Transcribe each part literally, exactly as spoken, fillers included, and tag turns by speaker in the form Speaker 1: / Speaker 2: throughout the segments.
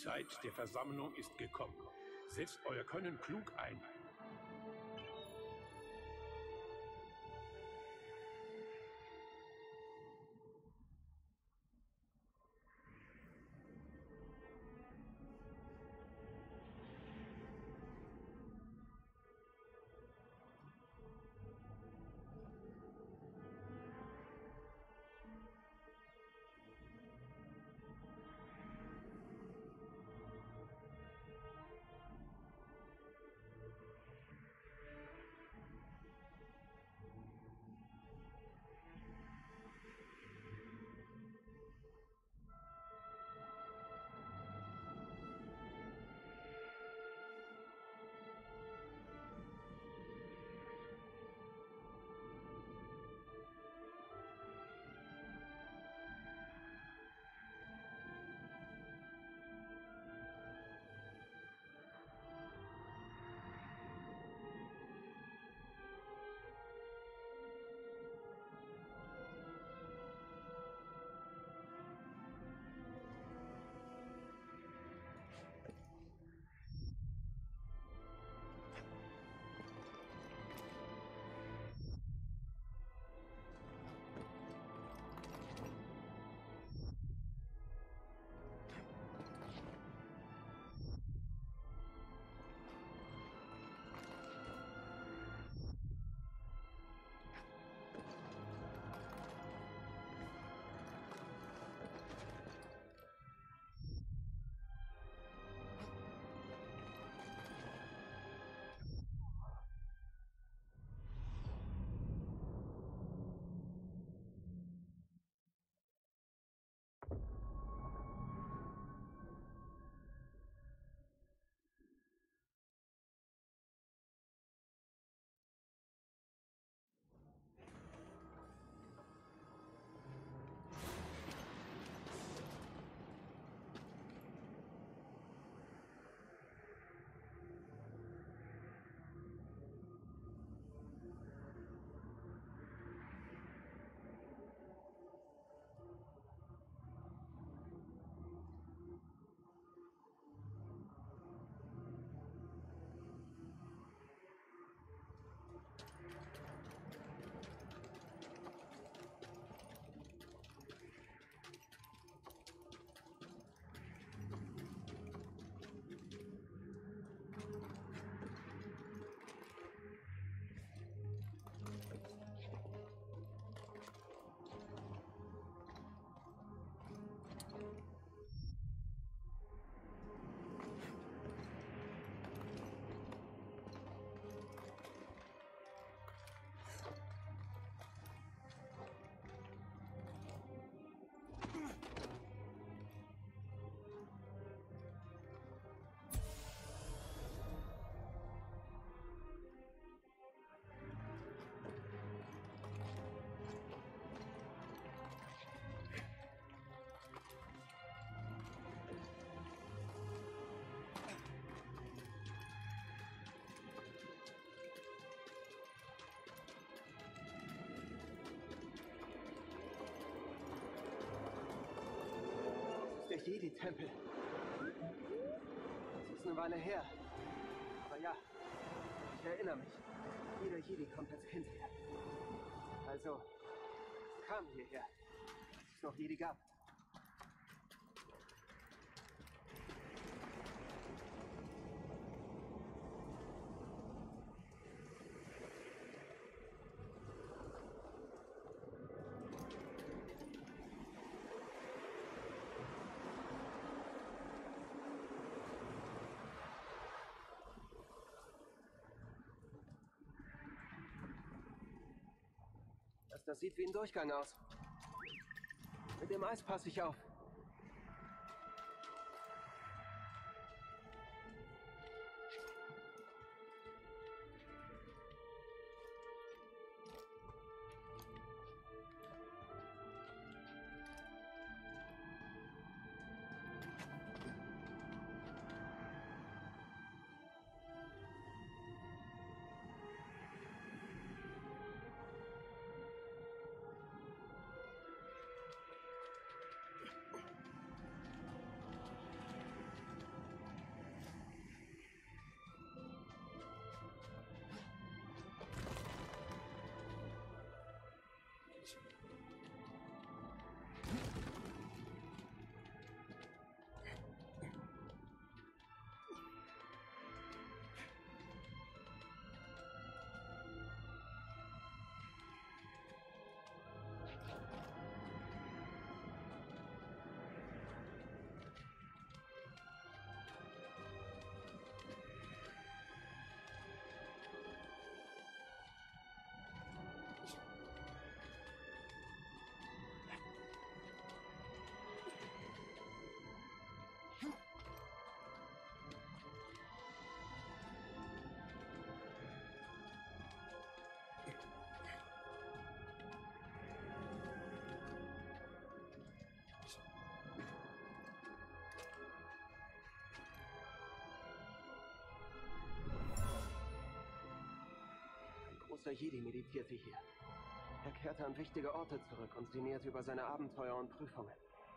Speaker 1: Zeit der Versammlung ist gekommen. Setzt euer Können klug ein.
Speaker 2: Der Jedi-Tempel. Das ist eine Weile her. Aber ja, ich erinnere mich. Jeder Jedi kommt als Kind her. Also, kam hierher, als es noch Jedi gab. Das, das sieht wie ein Durchgang aus. Mit dem Eis passe ich auf. großer Jedi meditierte hier. Er kehrte an wichtige Orte zurück und sinnierte über seine Abenteuer und Prüfungen.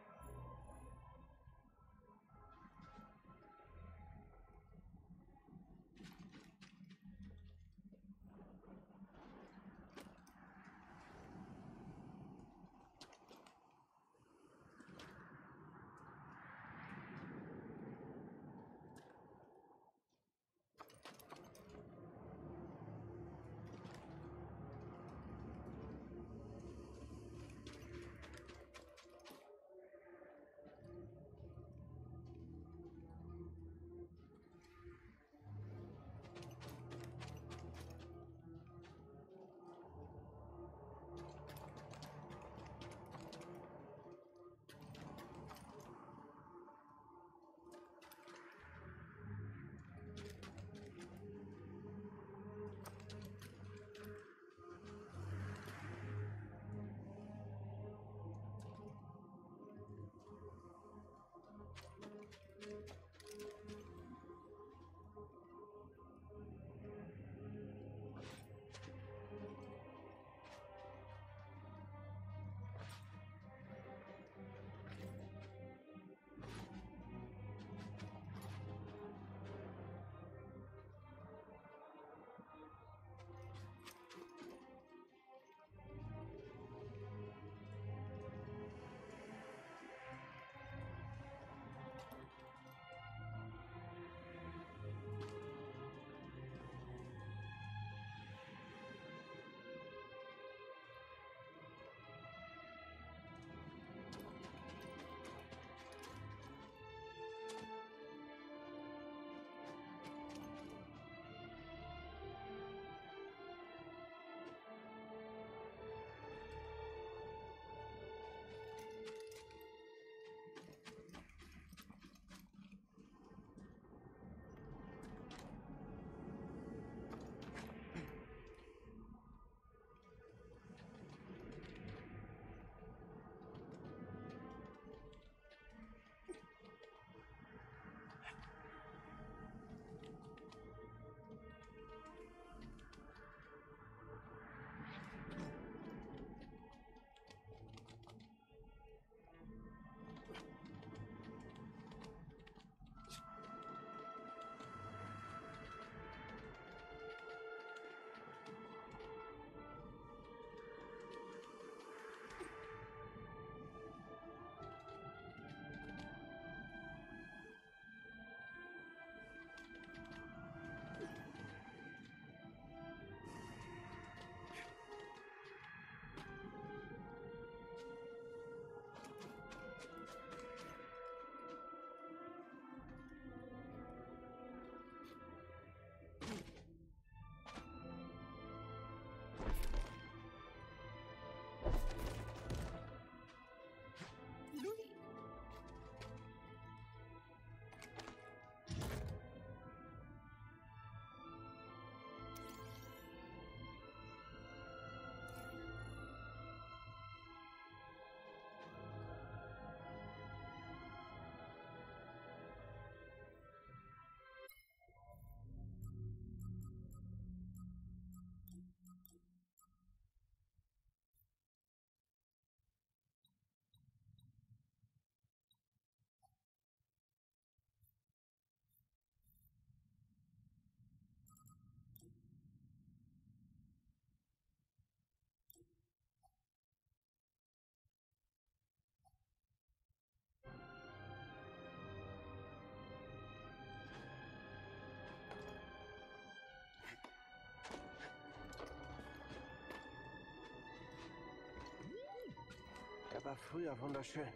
Speaker 2: Er war früher wunderschön.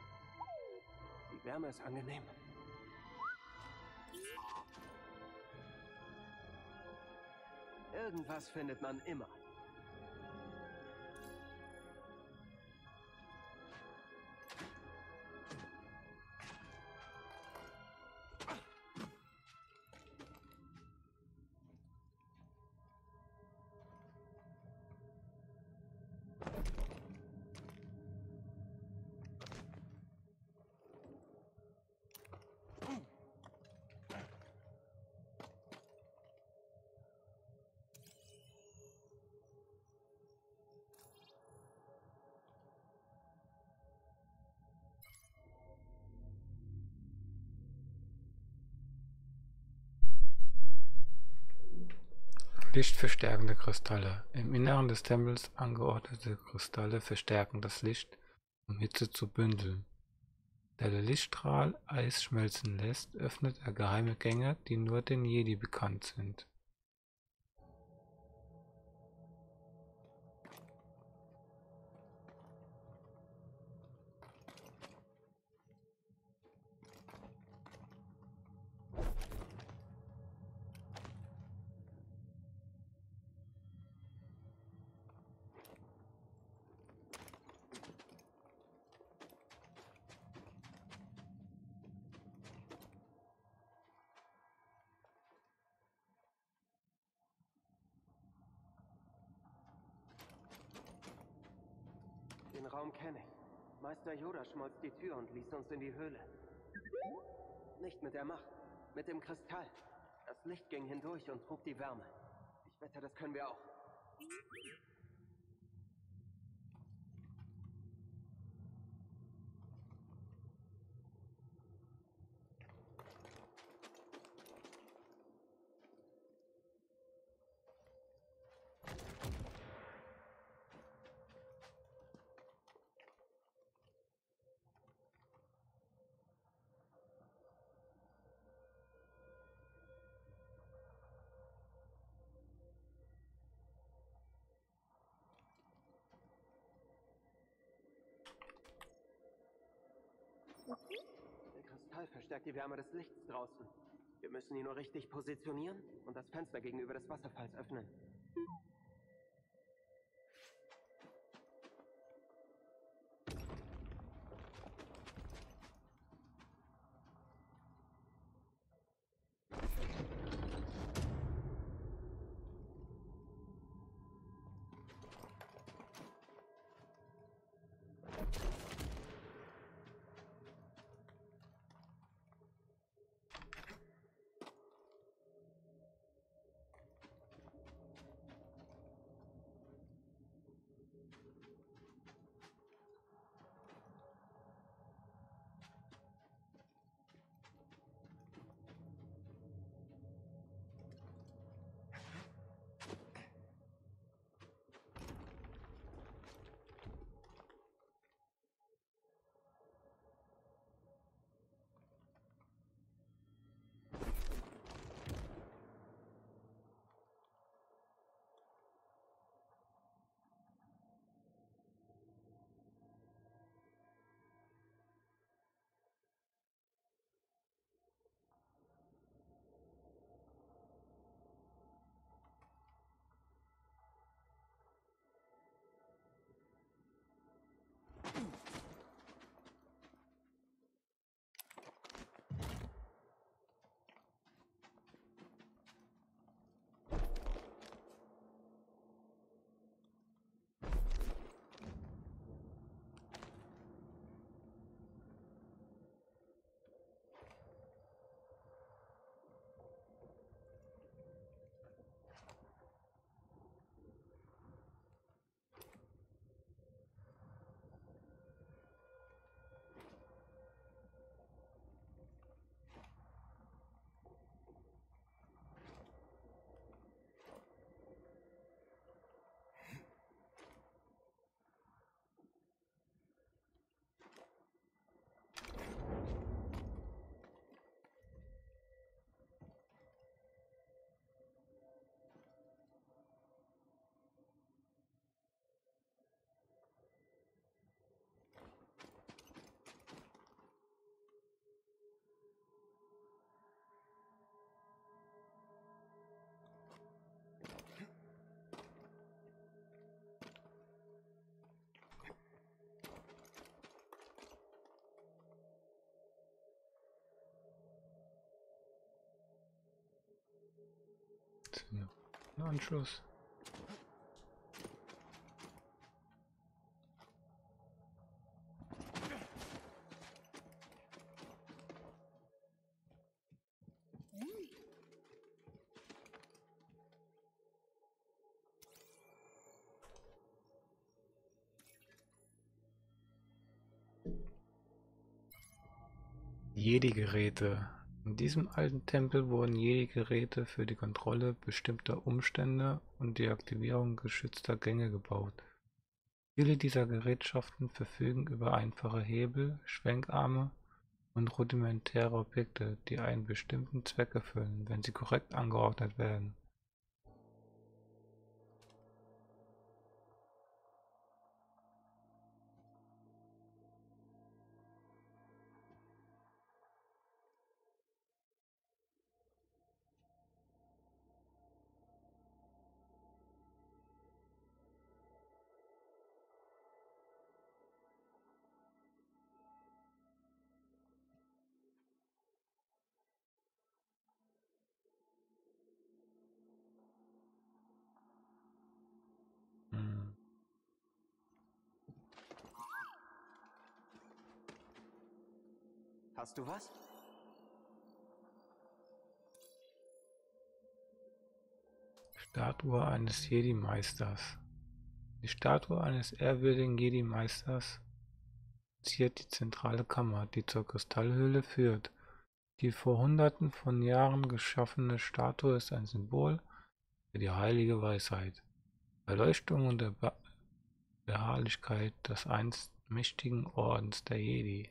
Speaker 2: Die Wärme ist angenehm. Irgendwas findet man immer.
Speaker 3: Lichtverstärkende Kristalle. Im Inneren des Tempels angeordnete Kristalle verstärken das Licht, um Hitze zu bündeln. Da der Lichtstrahl Eis schmelzen lässt, öffnet er geheime Gänge, die nur den Jedi bekannt sind.
Speaker 2: Den Raum kenne ich. Meister Yoda schmolz die Tür und ließ uns in die Höhle. Nicht mit der Macht, mit dem Kristall. Das Licht ging hindurch und trug die Wärme. Ich wette, das können wir auch. Der Kristall verstärkt die Wärme des Lichts draußen. Wir müssen ihn nur richtig positionieren und das Fenster gegenüber des Wasserfalls öffnen.
Speaker 3: Ja, Anschluss. Jedi-Geräte. In diesem alten Tempel wurden Jedi-Geräte für die Kontrolle bestimmter Umstände und die Aktivierung geschützter Gänge gebaut. Viele dieser Gerätschaften verfügen über einfache Hebel, Schwenkarme und rudimentäre Objekte, die einen bestimmten Zweck erfüllen, wenn sie korrekt angeordnet werden. Hm.
Speaker 2: Hast du was?
Speaker 3: Statue eines Jedi-Meisters. Die Statue eines ehrwürdigen Jedi-Meisters ziert die zentrale Kammer, die zur Kristallhöhle führt. Die vor Hunderten von Jahren geschaffene Statue ist ein Symbol für die heilige Weisheit, Erleuchtung und der Be Beharrlichkeit des einst mächtigen Ordens der Jedi.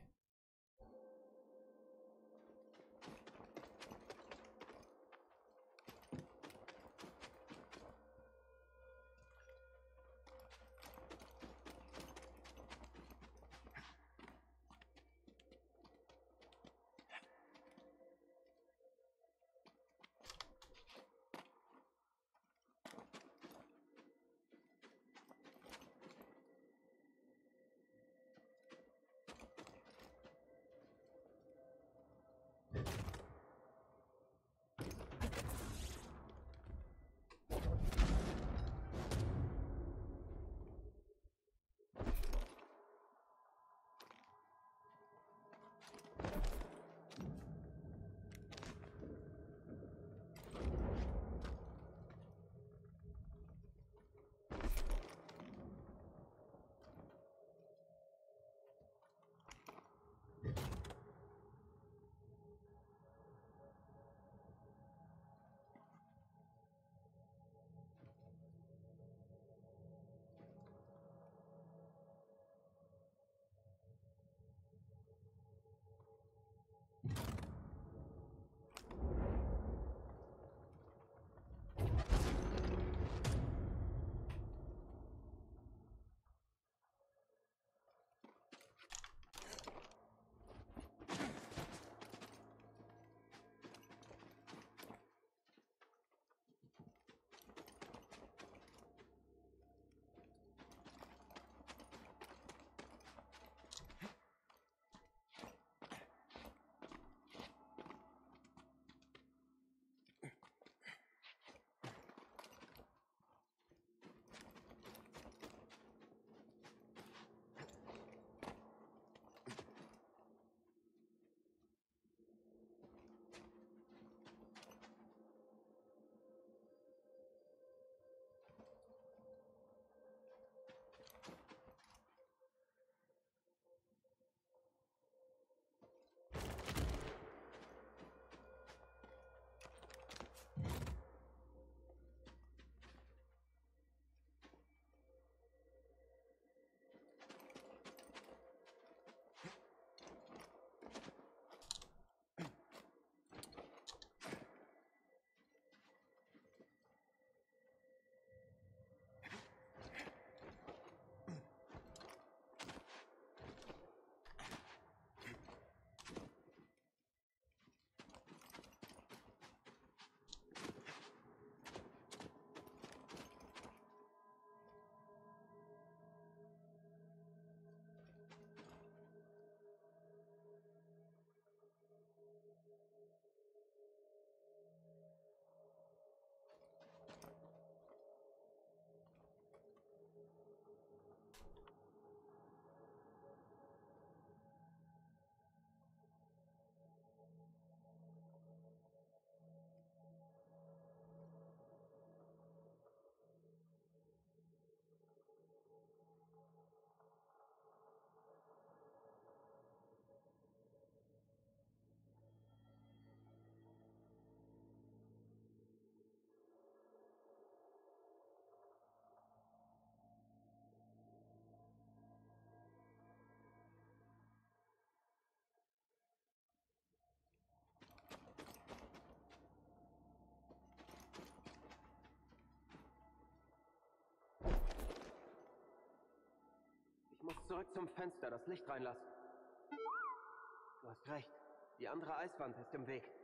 Speaker 2: Zurück zum Fenster, das Licht reinlassen. Du hast recht. Die andere Eiswand ist im Weg.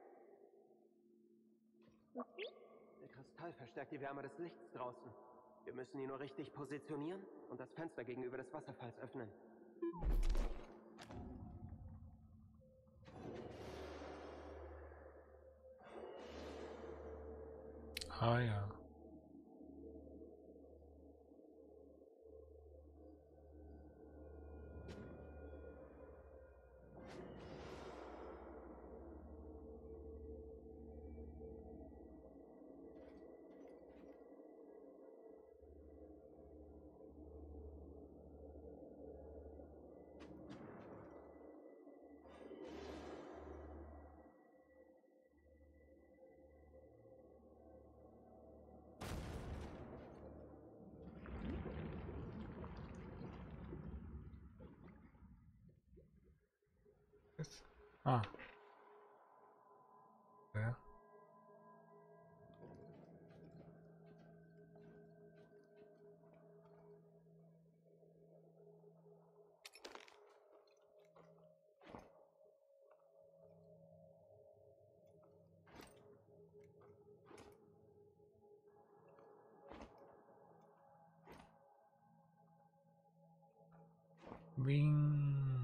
Speaker 2: Der Kristall verstärkt die Wärme des Lichts draußen. Wir müssen ihn nur richtig positionieren und das Fenster gegenüber des Wasserfalls öffnen.
Speaker 3: Ah ja. Jetzt. Ah. Ja. Bing.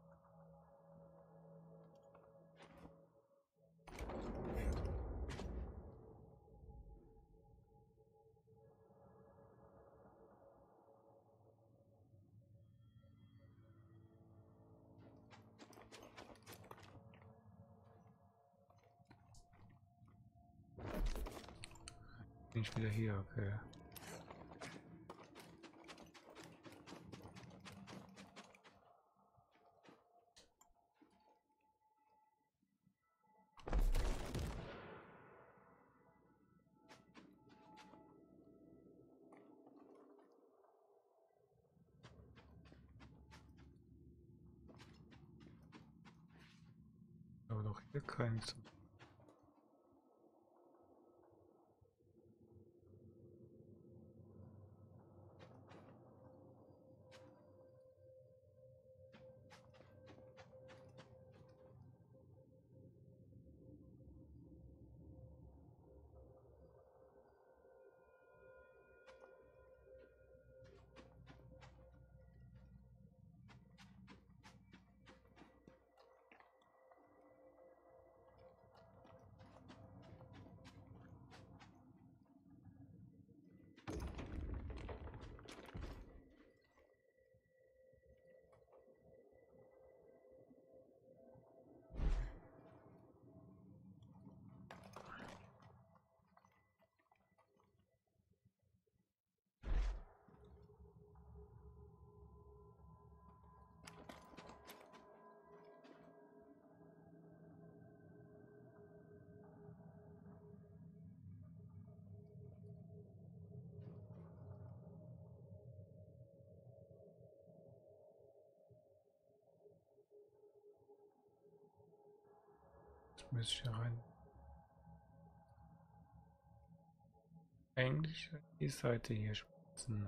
Speaker 3: Bin ich wieder hier, okay. Aber doch hier keins. Jetzt muss ich hier rein. Eigentlich die Seite hier spitzen.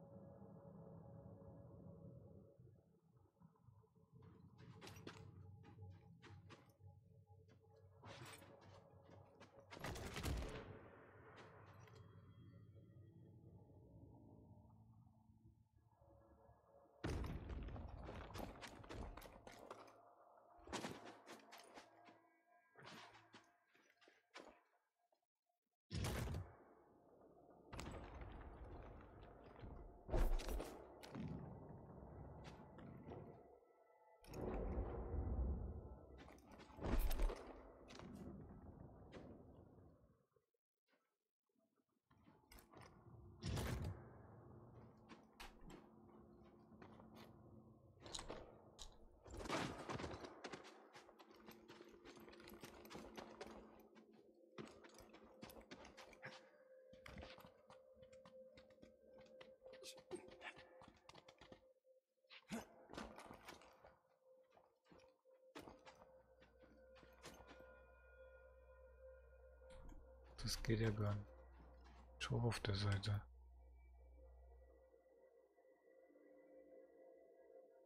Speaker 3: Das geht ja gar nicht. Schon auf der Seite.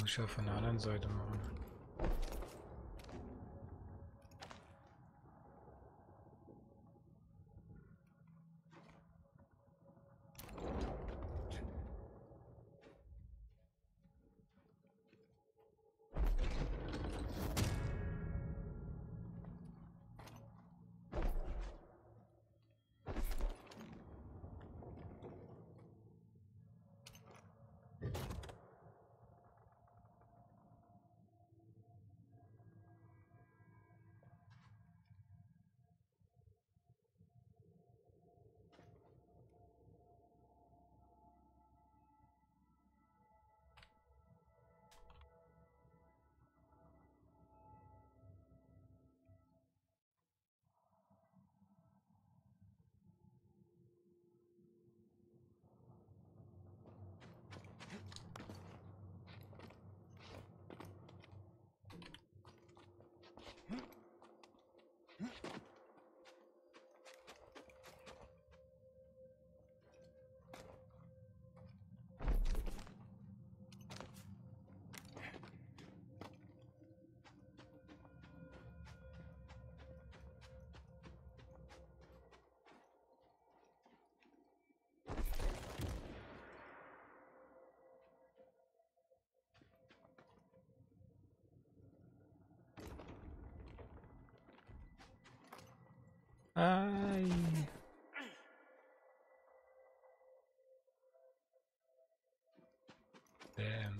Speaker 3: Muss ich ja von der anderen Seite machen. Ei. Bam.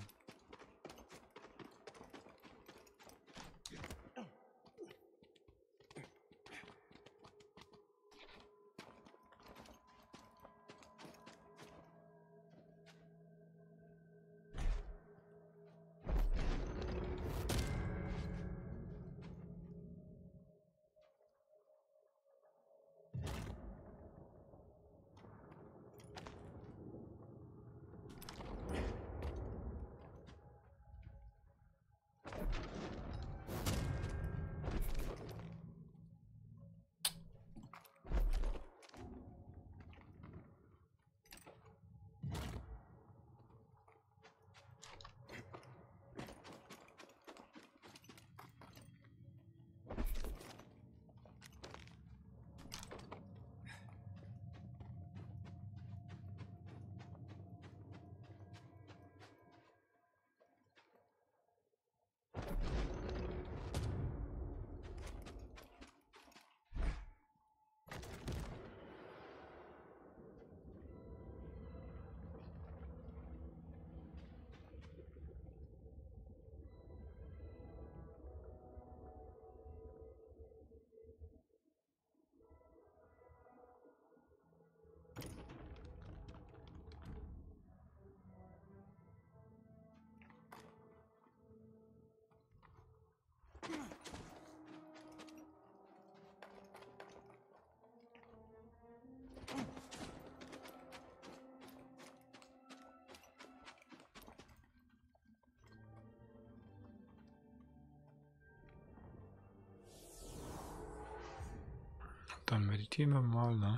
Speaker 3: Dann meditieren wir mal, ne?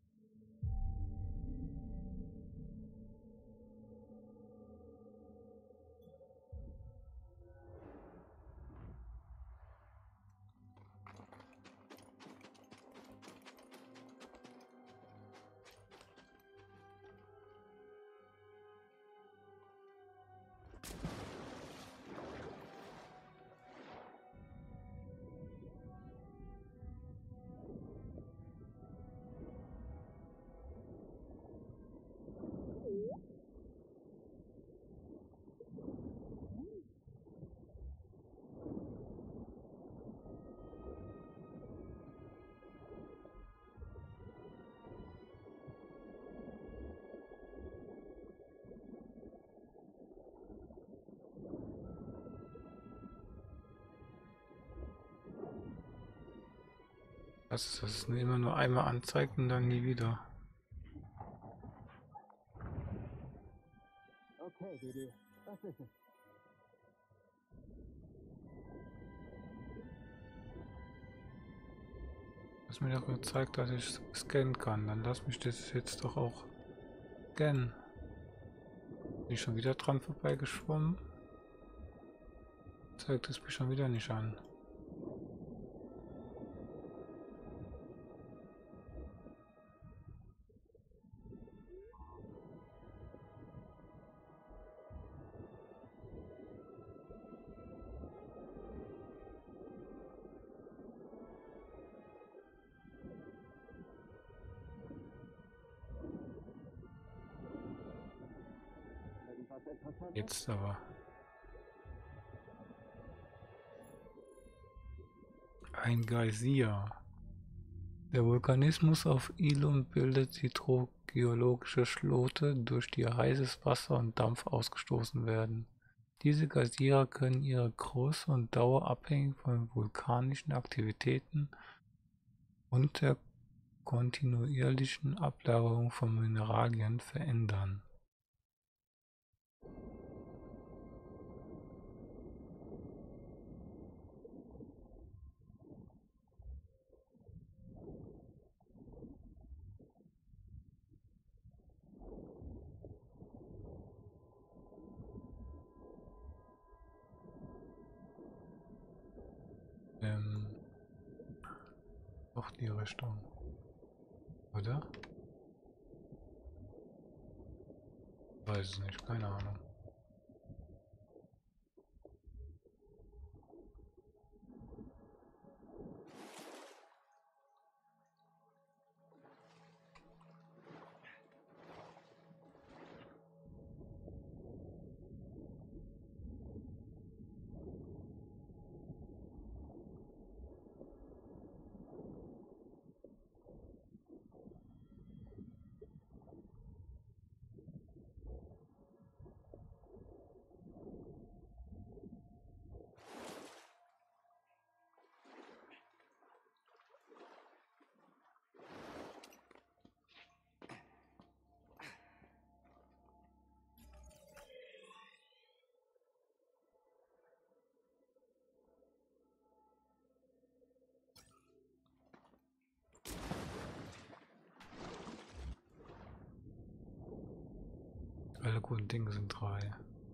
Speaker 3: Das ist, dass es immer nur einmal anzeigt und dann nie wieder.
Speaker 2: Okay, Didi, was ist es?
Speaker 3: Was mir doch gezeigt, dass ich scannen kann. Dann lass mich das jetzt doch auch scannen. Bin ich schon wieder dran vorbeigeschwommen? zeigt es mir schon wieder nicht an. Jetzt aber. Ein Geysir. Der Vulkanismus auf Ilum bildet hydrogeologische Schlote, durch die heißes Wasser und Dampf ausgestoßen werden. Diese Geysire können ihre Größe und Dauer abhängig von vulkanischen Aktivitäten und der kontinuierlichen Ablagerung von Mineralien verändern. Ähm, doch die Richtung, oder? Weiß es nicht, keine Ahnung. Alle guten Dinge sind drei.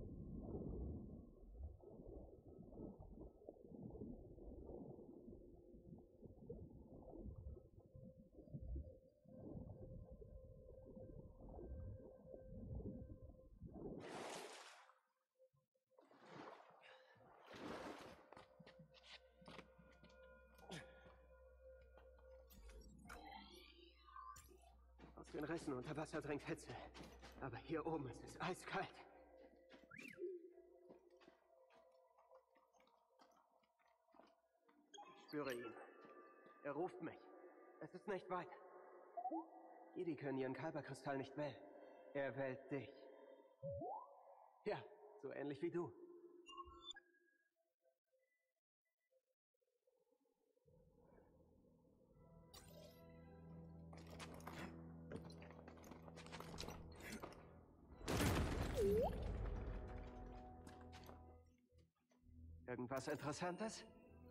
Speaker 2: Aus den Rissen unter Wasser dringt Hitze. Aber hier oben ist es eiskalt. Ich spüre ihn. Er ruft mich. Es ist nicht weit. Jedi können ihren Kyberkristall nicht wählen. Er wählt dich. Ja, so ähnlich wie du. Irgendwas Interessantes?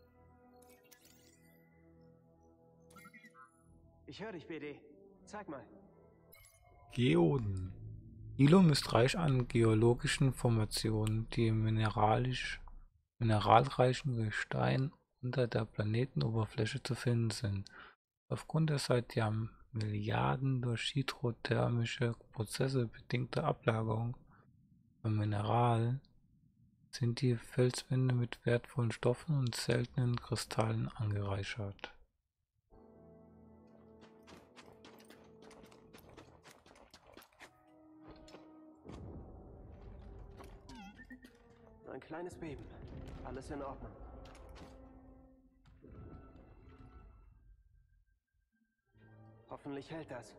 Speaker 2: Ich höre dich, B D. Zeig mal.
Speaker 3: Geoden. Ilum ist reich an geologischen Formationen, die im mineralisch, mineralreichen Gestein unter der Planetenoberfläche zu finden sind. Aufgrund der seit Jahren Milliarden durch hydrothermische Prozesse bedingter Ablagerung von Mineralen sind die Felswände mit wertvollen Stoffen und seltenen Kristallen angereichert.
Speaker 2: Ein kleines Beben. Alles in Ordnung. Hoffentlich hält das.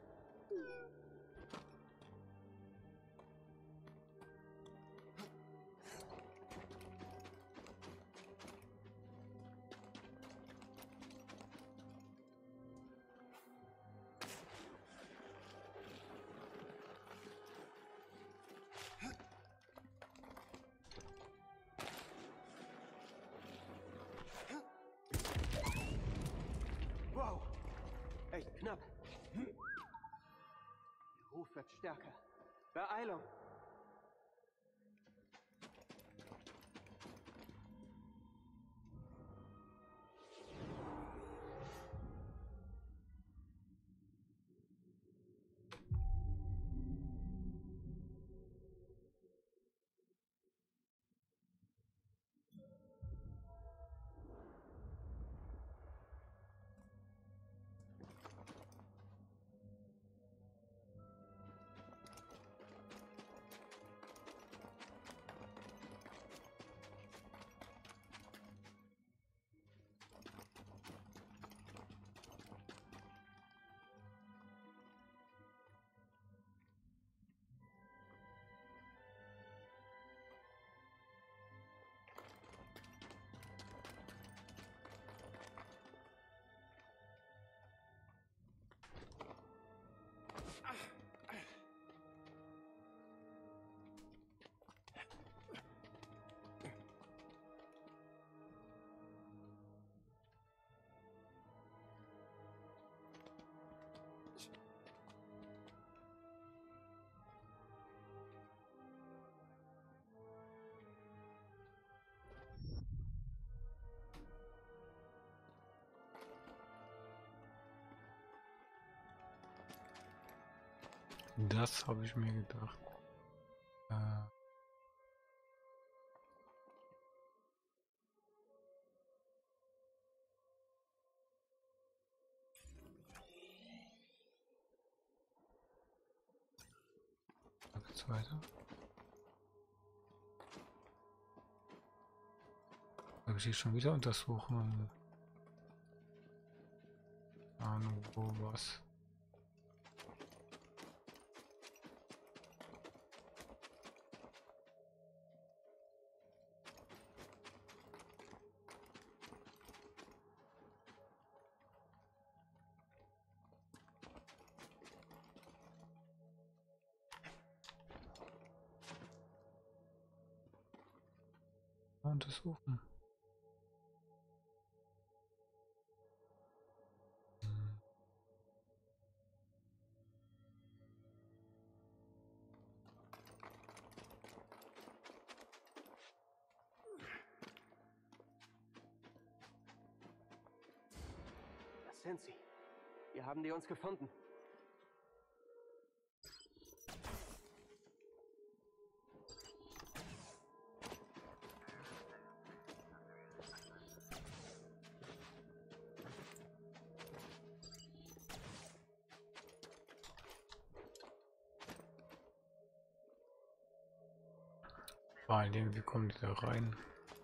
Speaker 2: Wow, echt knapp. Der Ruf wird stärker. Beeilung!
Speaker 3: Das habe ich mir gedacht. Äh, da geht's weiter. Habe ich hier schon wieder untersuchen? Ahnung, wo was. Untersuchen. Hm.
Speaker 2: Das sind sie. Wir haben die uns gefunden.
Speaker 3: Vor allem, wie kommen die da rein?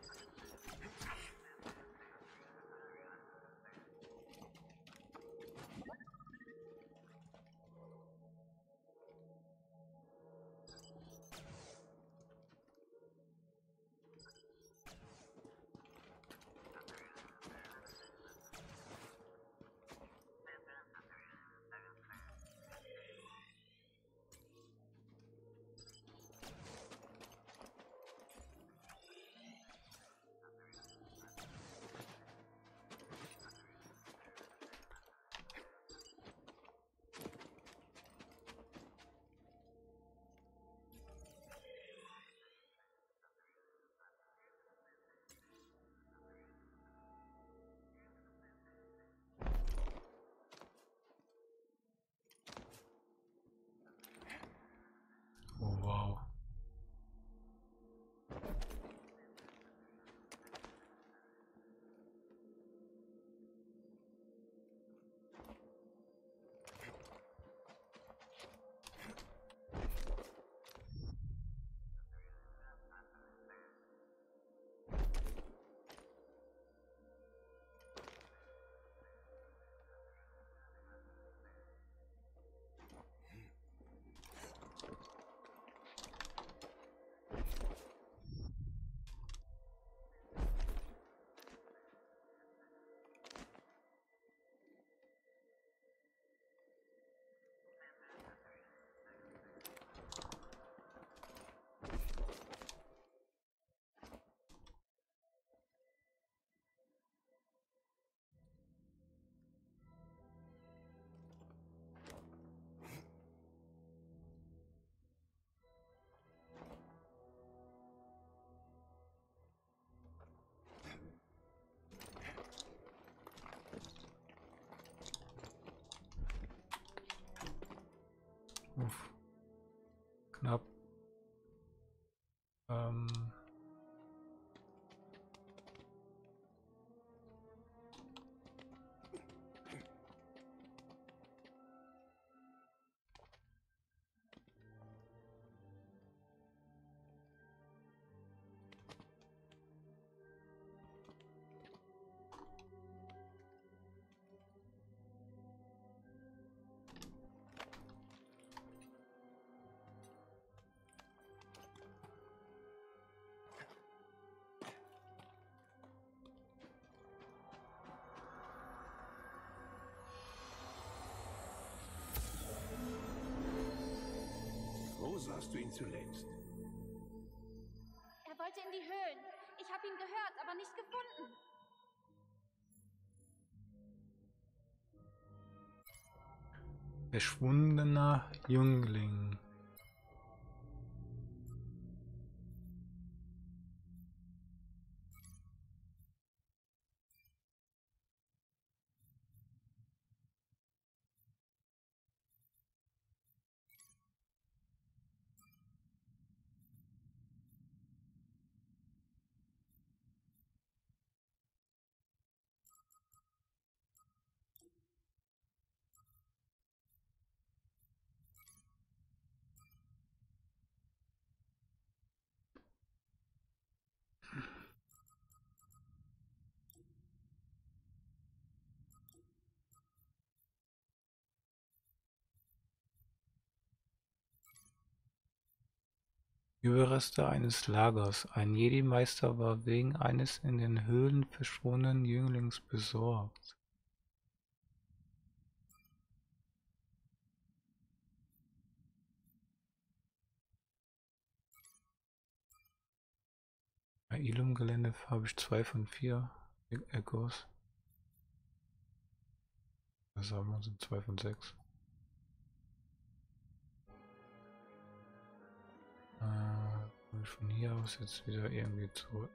Speaker 3: Oh, wow. Uff. Knapp. Ähm.
Speaker 1: Wo sahst du ihn zuletzt?
Speaker 4: Er wollte in die Höhlen. Ich habe ihn gehört, aber nicht gefunden.
Speaker 3: Verschwundener Jüngling. Überreste eines Lagers. Ein Jedi-Meister war wegen eines in den Höhlen verschwundenen Jünglings besorgt. Bei Ilum-Gelände habe ich zwei von vier Echos. Das haben wir sind zwei von sechs. Äh, von hier aus jetzt wieder irgendwie zurück.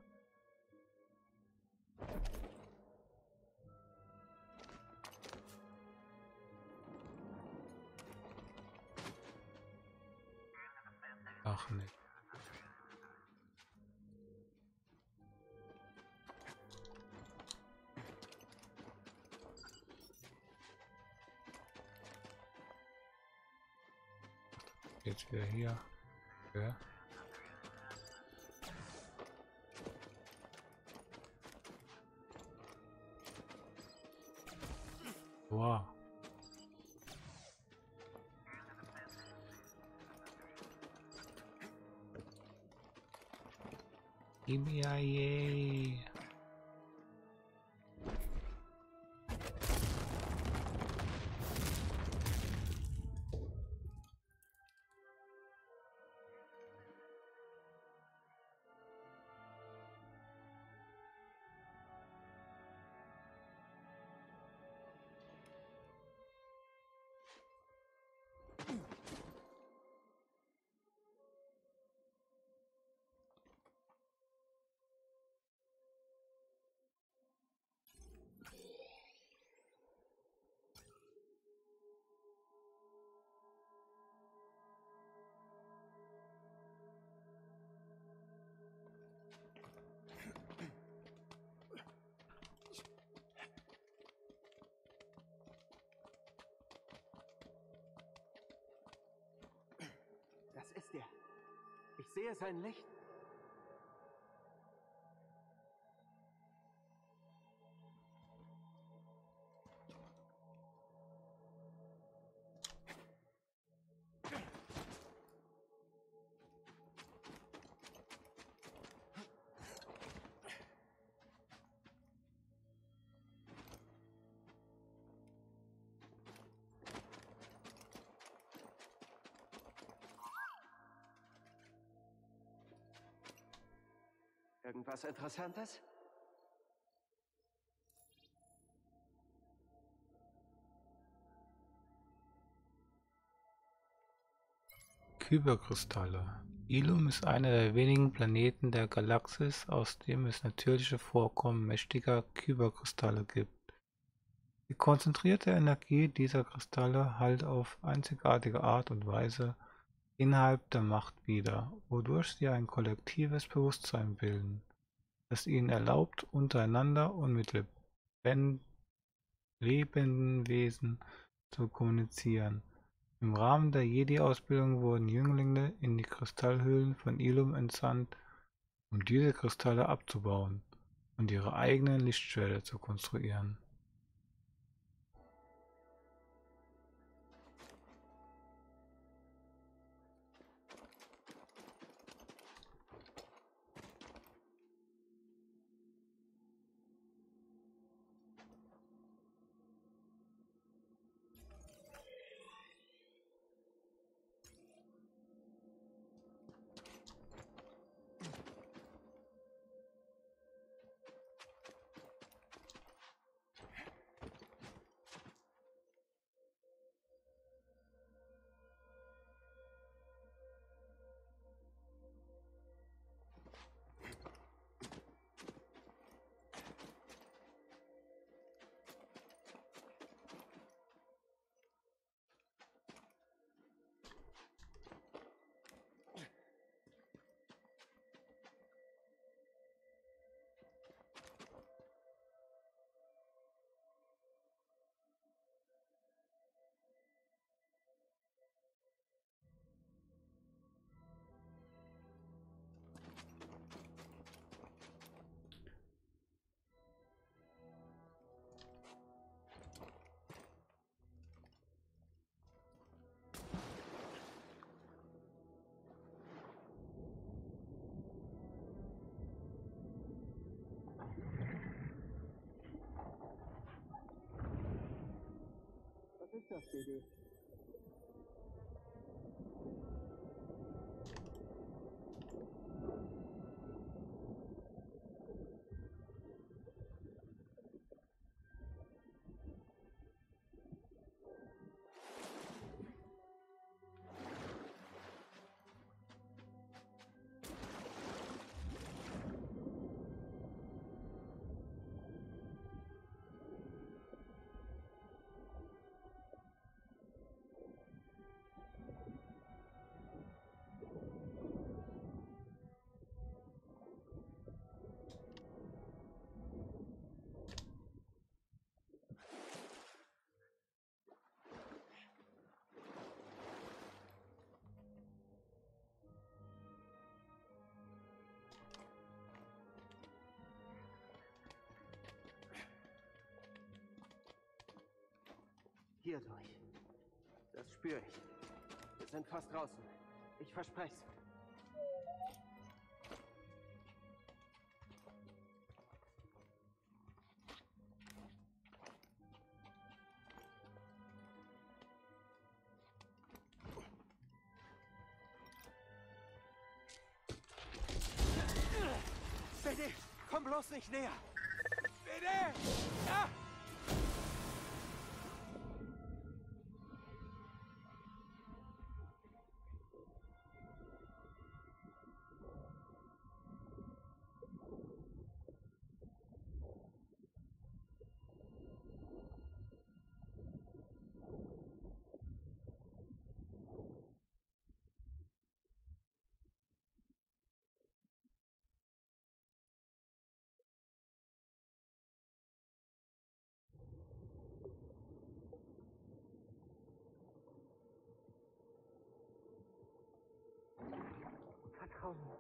Speaker 3: Ach nee. Jetzt wieder hier. Ja. Wow. Yay.
Speaker 2: Das ist er. Ich sehe sein Licht. Irgendwas Interessantes?
Speaker 3: Kyberkristalle. Ilum ist einer der wenigen Planeten der Galaxis, aus dem es natürliche Vorkommen mächtiger Kyberkristalle gibt. Die konzentrierte Energie dieser Kristalle hallt auf einzigartige Art und Weise innerhalb der Macht wider, wodurch sie ein kollektives Bewusstsein bilden, das ihnen erlaubt, untereinander und mit lebenden Wesen zu kommunizieren. Im Rahmen der Jedi-Ausbildung wurden Jünglinge in die Kristallhöhlen von Ilum entsandt, um diese Kristalle abzubauen und ihre eigenen Lichtschwerter zu konstruieren.
Speaker 2: das, B D? Hier durch. Das spüre ich. Wir sind fast draußen. Ich verspreche es. B D, komm bloß nicht näher! B D! Ja! Vertrau mir.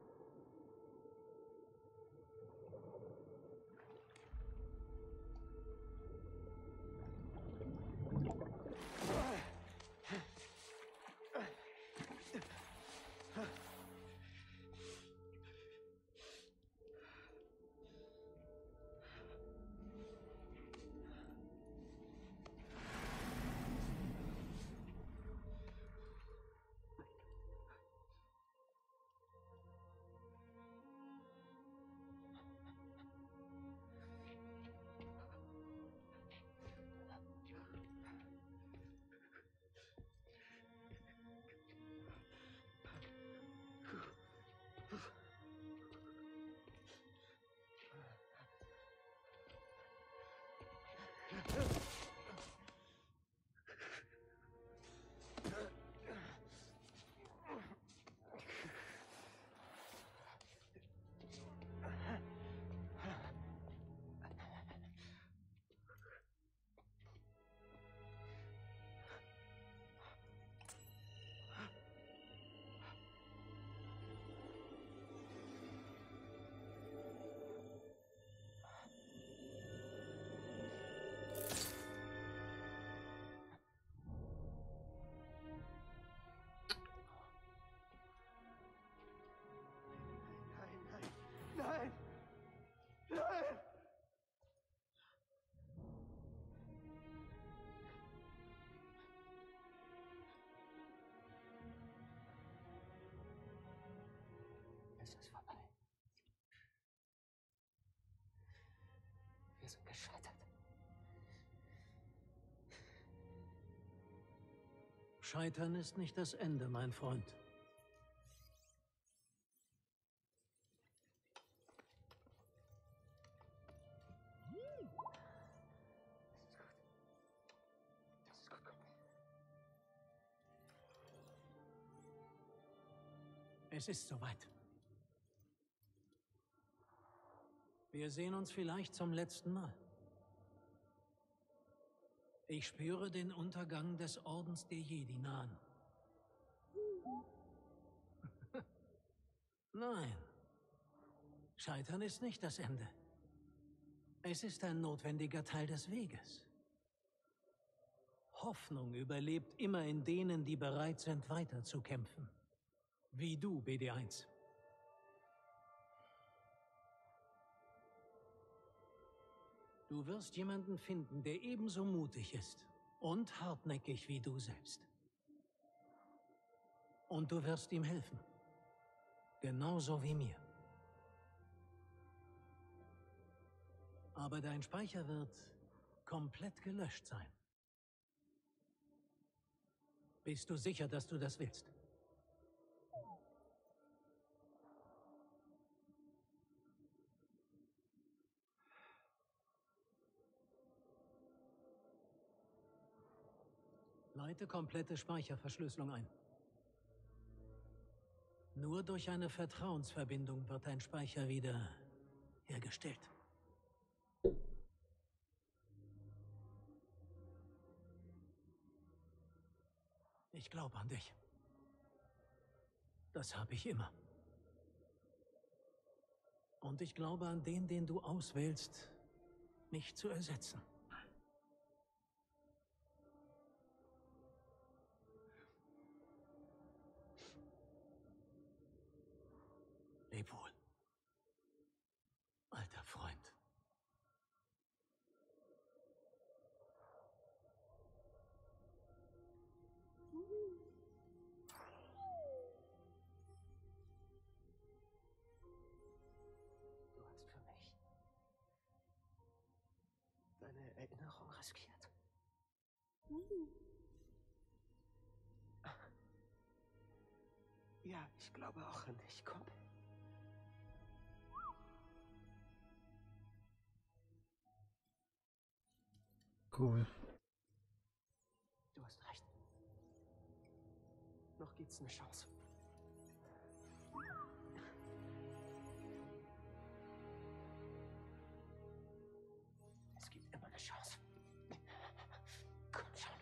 Speaker 2: Nein! Nein! Es ist vorbei. Wir sind gescheitert.
Speaker 5: Scheitern ist nicht das Ende, mein Freund. Es ist soweit. Wir sehen uns vielleicht zum letzten Mal. Ich spüre den Untergang des Ordens der Jedi nahen. Nein. Scheitern ist nicht das Ende. Es ist ein notwendiger Teil des Weges. Hoffnung überlebt immer in denen, die bereit sind, weiterzukämpfen. Wie du, B D eins. Du wirst jemanden finden, der ebenso mutig ist Und hartnäckig wie du selbst. Und du wirst ihm helfen. Genauso wie mir. Aber dein Speicher wird komplett gelöscht sein. Bist du sicher, dass du das willst? Leite komplette Speicherverschlüsselung ein. Nur durch eine Vertrauensverbindung wird dein Speicher wieder hergestellt. Ich glaube an dich. Das habe ich immer. Und ich glaube an den, den du auswählst, mich zu ersetzen. Leb wohl, alter Freund.
Speaker 2: Du hast für mich deine Erinnerung riskiert. Ja, ich glaube auch an dich, Kumpel.
Speaker 3: Cool.
Speaker 2: Du hast recht. Noch gibt's eine Chance. Es gibt immer eine Chance. Komm schon.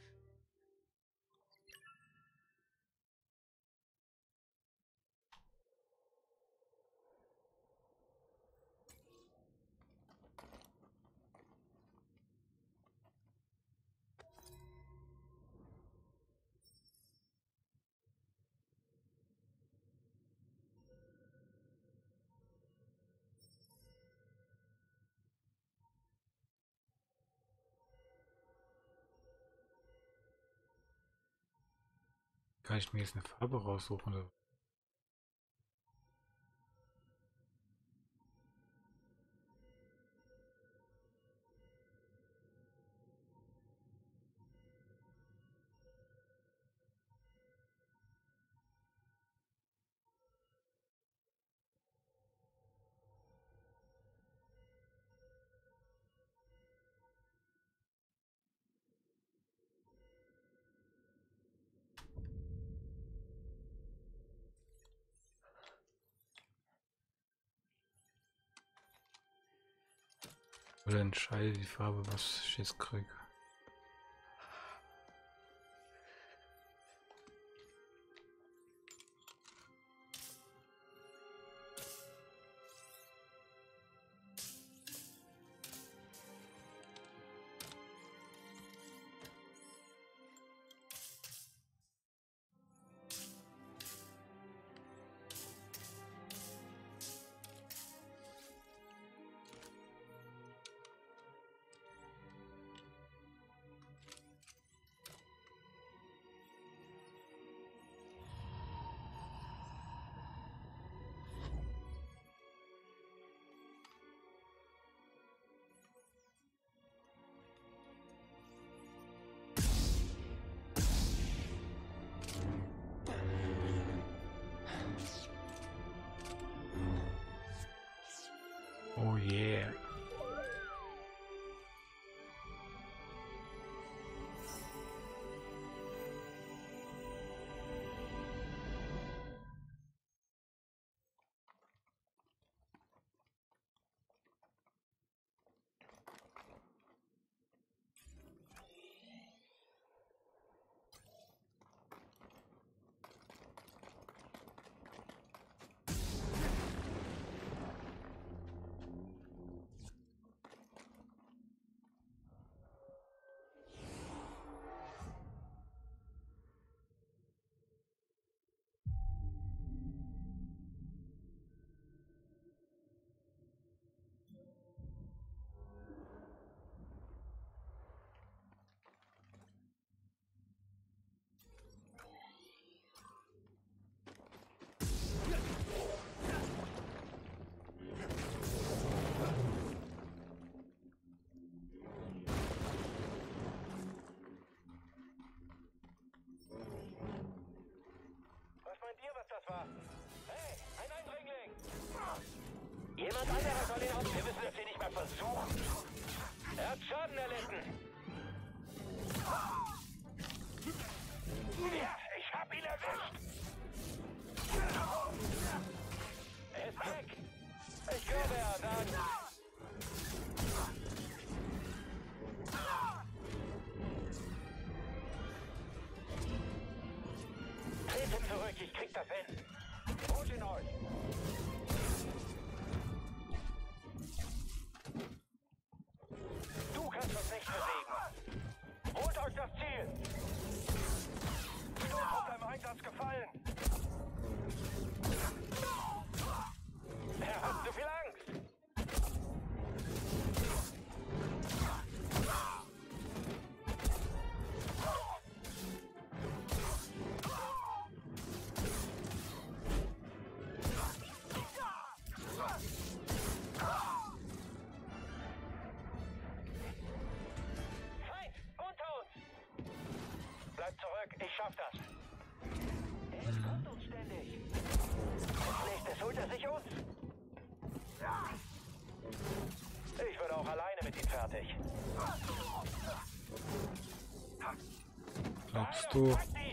Speaker 3: Kann ich mir jetzt eine Farbe raussuchen? Oder? Oder entscheide die Farbe, was ich jetzt kriege. Oh yeah.
Speaker 6: Jemand anderer soll ihn auf. Wir müssen das hier nicht mehr versuchen. Er hat Schaden erlitten. Ja, ich hab ihn erwischt. Er ist weg. Ich glaube, er hat Angst. Tretet zurück, ich krieg das hin. Holt ihn euch. Du kannst uns nicht bewegen. Holt euch das Ziel. Sturm hat beim Einsatz gefallen. Er hat zu viel Angst. Feind, unter uns. Bleibt zurück, ich schaff das. Er kommt uns ständig. Als nächstes holt er sich uns. Ich würde auch alleine mit ihm fertig.
Speaker 3: Glaubst du?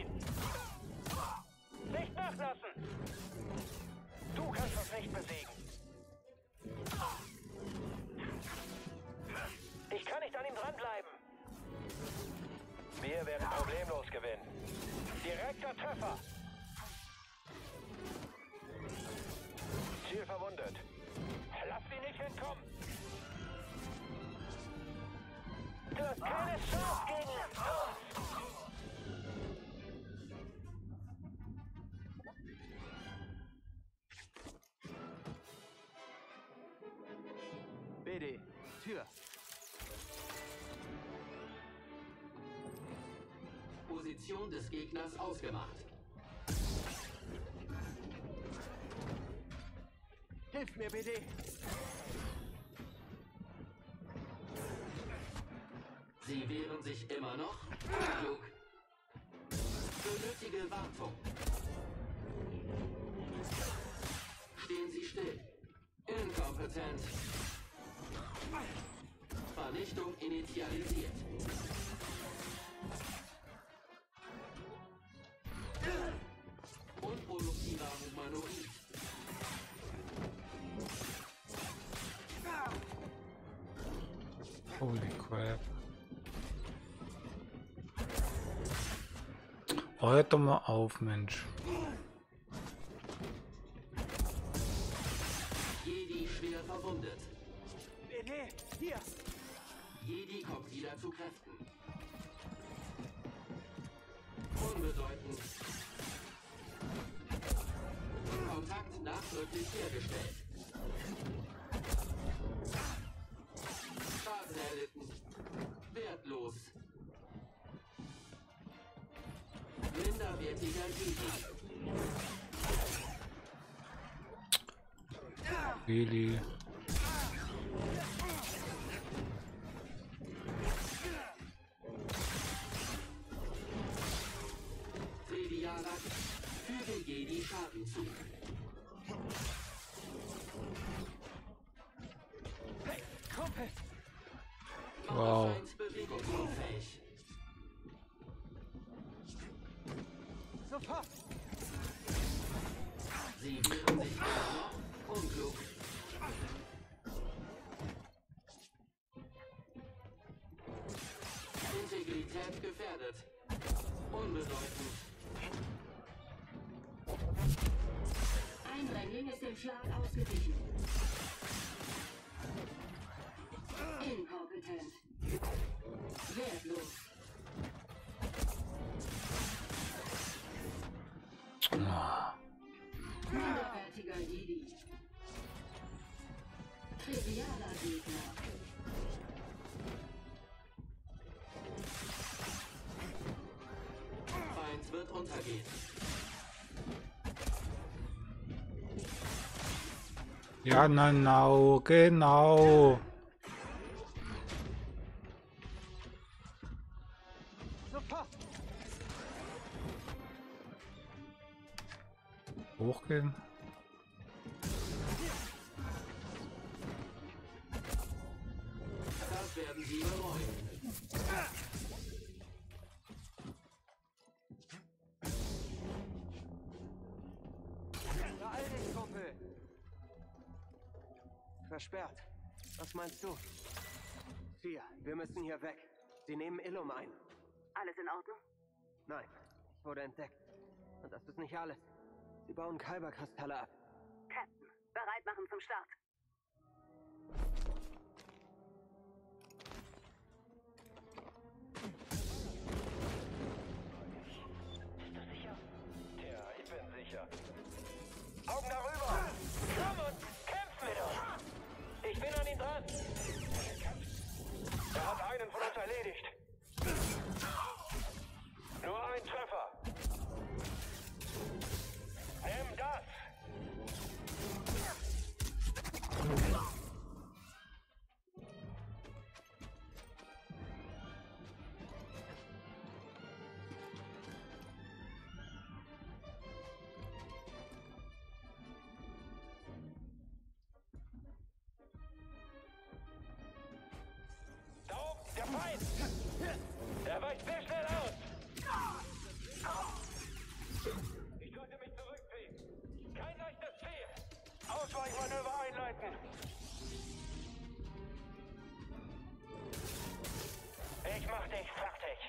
Speaker 6: Nicht nachlassen! Du kannst uns nicht besiegen. Ich kann nicht an ihm dranbleiben. Wir werden problemlos gewinnen. Direkter Treffer. Ziel verwundet. Lass sie nicht entkommen. Du hast keine Chance gegen uns.
Speaker 2: B D, Tür.
Speaker 7: Position des Gegners ausgemacht.
Speaker 2: Hilf mir, B D.
Speaker 7: Sie wehren sich immer noch. Klug. Benötige Wartung. Stehen Sie still. Inkompetent. Vernichtung initialisiert. Unproduktiver Humanoid.
Speaker 3: Holy crap. Hört doch mal auf, Mensch.
Speaker 7: Jedi schwer verwundet.
Speaker 2: B D, hier.
Speaker 7: Jedi kommt wieder zu Kräften. Unbedeutend. Kontakt nachdrücklich hergestellt. Schaden erlitten. Wertlos. Minderwertiger Jedi.
Speaker 3: Really?
Speaker 7: Trivialer. Füge Jedi Schaden zu.
Speaker 2: Hey, Kumpel.
Speaker 3: Wow.
Speaker 7: Feind bewegungsunfähig.
Speaker 2: Sofort.
Speaker 7: Sie wehren sich immer noch. Unklug. Integrität gefährdet. Unbedeutend.
Speaker 8: Eindringling ist dem Schlag ausgewichen. Inkompetent. Wertlos. Minderwertiger Jedi. Trivialer Gegner.
Speaker 7: Feind wird untergehen.
Speaker 3: Ja, genau, genau.
Speaker 2: Sofort.
Speaker 3: Hochgehen.
Speaker 7: werden sie bereuen.
Speaker 2: Beeil dich, Kumpel! Versperrt. Was meinst du? Vier, wir müssen hier weg. Sie nehmen Illum ein.
Speaker 8: Alles in Ordnung?
Speaker 2: Nein, ich wurde entdeckt. Und das ist nicht alles. Sie bauen Kyberkristalle ab.
Speaker 8: Captain, bereit machen zum Start.
Speaker 6: Bist du sicher? Tja, ich bin sicher. Augen darüber! Komm und kämpf mit uns! Ich bin an ihn dran! Er hat einen von uns erledigt. Nur ein Treffer. Nimm das! Da oben, der Feind! Er weicht sehr schnell aus! Ich sollte mich zurückziehen. Kein leichtes Ziel. Ausweichmanöver einleiten. Ich mach dich fertig.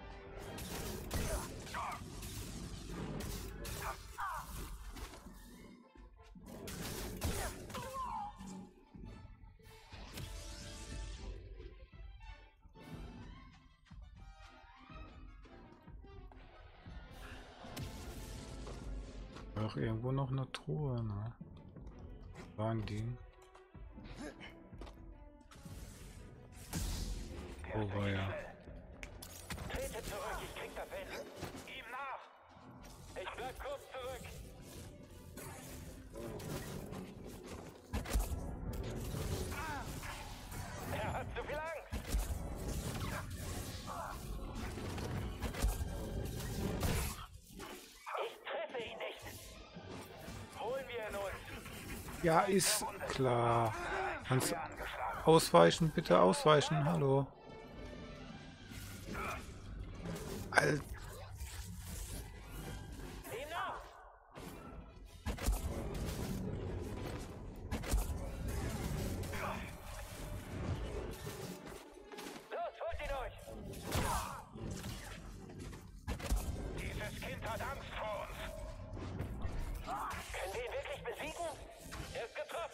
Speaker 3: Auch irgendwo noch eine Truhe, ne? Waren die? Oh, war ja.
Speaker 6: Trete zurück, ich krieg das hin. Ihm nach. Ich bleib kurz zurück. Er hat zu viel Angst. Ich treffe ihn nicht. Holen wir ihn uns.
Speaker 3: Ja, ist klar. Kannst ausweichen, bitte ausweichen, hallo. Alter.
Speaker 6: Ihm nach. Los, holt ihn euch. Dieses Kind hat Angst vor uns. Können wir ihn wirklich besiegen? Er ist getroffen.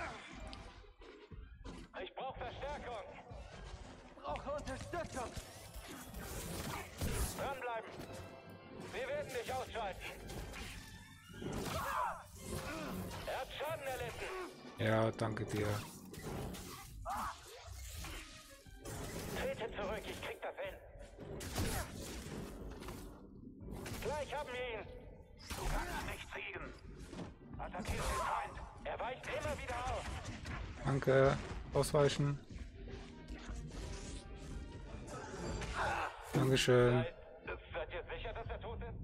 Speaker 6: Ich brauche Verstärkung.
Speaker 2: Brauche Unterstützung!
Speaker 6: Dranbleiben. Wir werden dich ausschalten. Er hat Schaden erlitten.
Speaker 3: Ja, danke dir.
Speaker 6: Trete zurück, ich krieg das hin. Gleich haben wir ihn. Du kannst nicht siegen. Attackiert den Feind. Er weicht immer wieder auf.
Speaker 3: Danke. Ausweichen. Dankeschön.
Speaker 6: Seid, seid ihr sicher, dass er tot ist?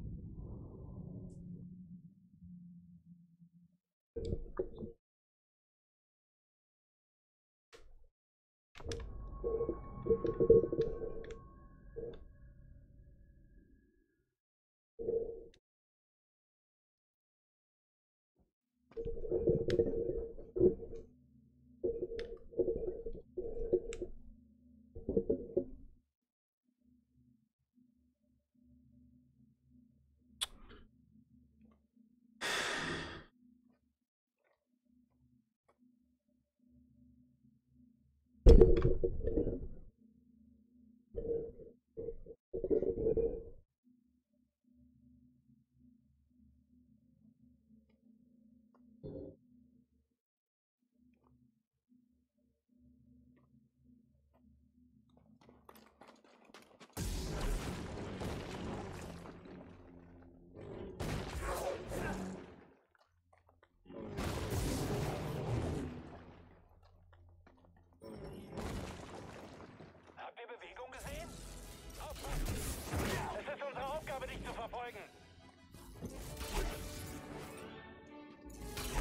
Speaker 6: Habt ihr Bewegung gesehen? Aufpassen! Es ist unsere Aufgabe, dich zu verfolgen.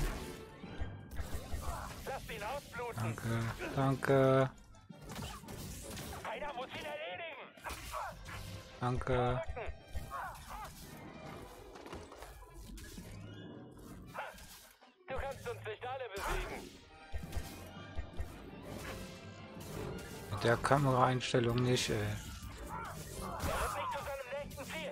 Speaker 6: Lasst ihn ausbluten.
Speaker 3: Danke. Danke.
Speaker 6: Gegner muss ihn erledigen.
Speaker 3: Danke.
Speaker 6: Du kannst uns nicht alle besiegen.
Speaker 3: Mit der Kameraeinstellung nicht, ey.
Speaker 6: Er wird nicht zu seinem nächsten Ziel.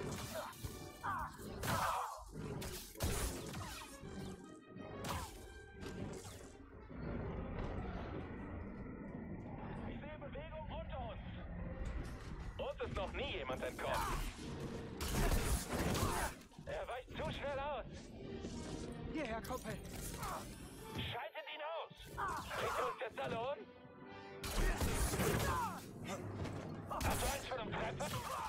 Speaker 6: Ich sehe Bewegung unter uns. Uns ist noch nie jemand entkommen. Er weicht zu schnell aus.
Speaker 2: Hierher, Kumpel.
Speaker 6: Schaltet ihn aus. Bringt ihr uns jetzt alle um? Hast du eins von dem Treffer?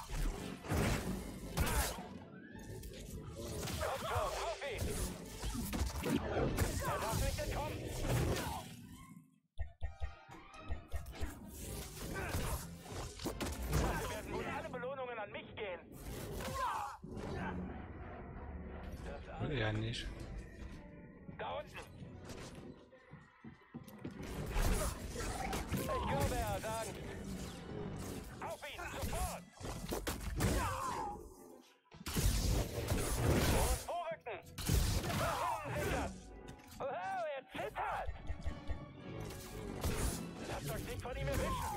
Speaker 6: Komm schon, auf ihn! Er darf nicht entkommen! Wir werden wohl alle Belohnungen an mich gehen. Das
Speaker 3: Eher nicht.
Speaker 6: da unten! Ich glaube, er hat Angst. Auf ihn, sofort! Und vorrücken! Nach hinten sichern! Wow, er zittert! Lasst euch nicht von ihm erwischen!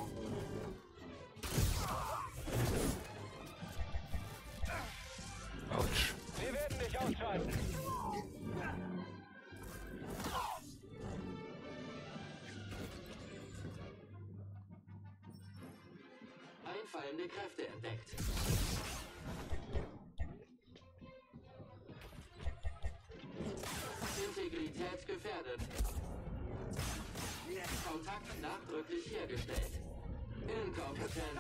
Speaker 3: Autsch.
Speaker 6: Wir werden dich ausschalten!
Speaker 7: Einfallende Kräfte entdeckt. Integrität gefährdet. Kontakt nachdrücklich hergestellt. Inkompetent.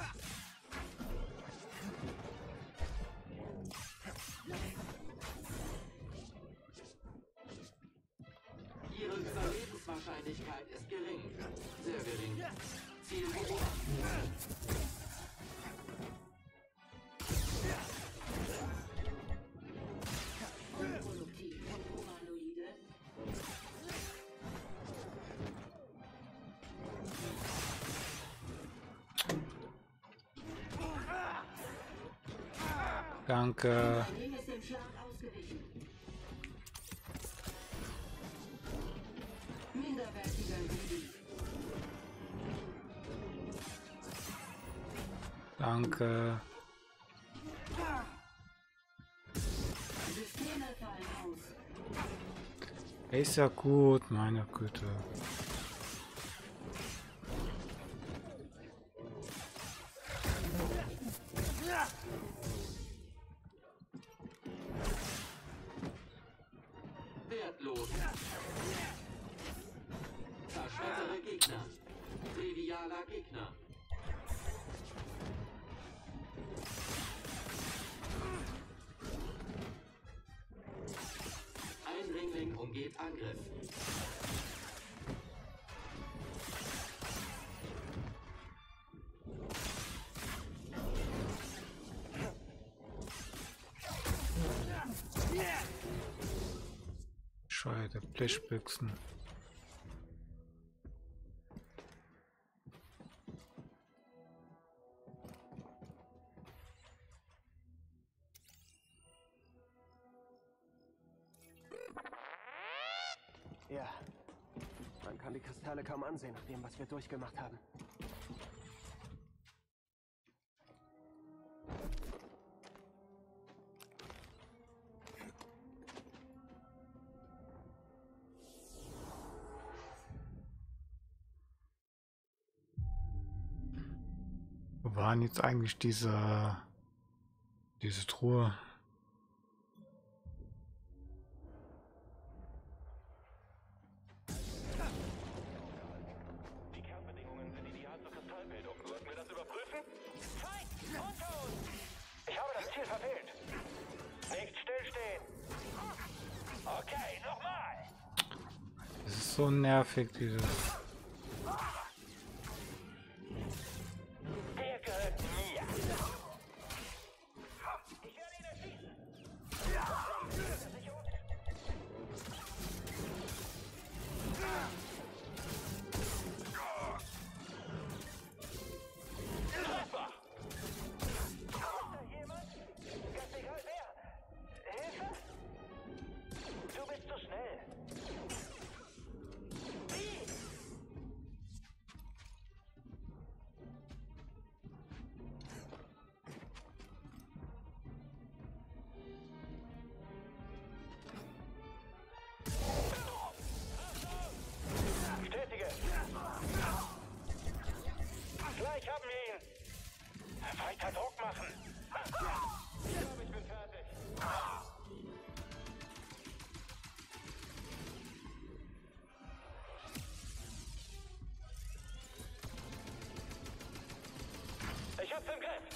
Speaker 7: Ihre Überlebenswahrscheinlichkeit ist gering. Sehr gering. Ziel beobachtet.
Speaker 3: Danke.
Speaker 7: Ist dem Schlag ausgewichen. Minderwertiger Sieg.
Speaker 3: Danke.
Speaker 7: Systeme fallen aus.
Speaker 3: Ist ja gut, meine Güte.
Speaker 7: Wertlos. Verschwendete Gegner. Trivialer Gegner. Eindringling umgeht Angriff.
Speaker 3: Scheide, Blechbüchsen.
Speaker 2: Ja. Man kann die Kristalle kaum ansehen, nach dem, was wir durchgemacht haben.
Speaker 3: Wo waren jetzt eigentlich diese diese Truhe?
Speaker 6: Die Kernbedingungen sind ideal zur Kristallbildung. Sollten wir das überprüfen? Feind! Unter uns! Ich habe das Ziel verfehlt. Nicht stillstehen. Okay, nochmal.
Speaker 3: Es ist so nervig, dieses.
Speaker 6: Der gehört mir. Ich werde ihn erschießen. Weiter Druck machen. Ich glaube, ich bin fertig. Ich hab's im Griff.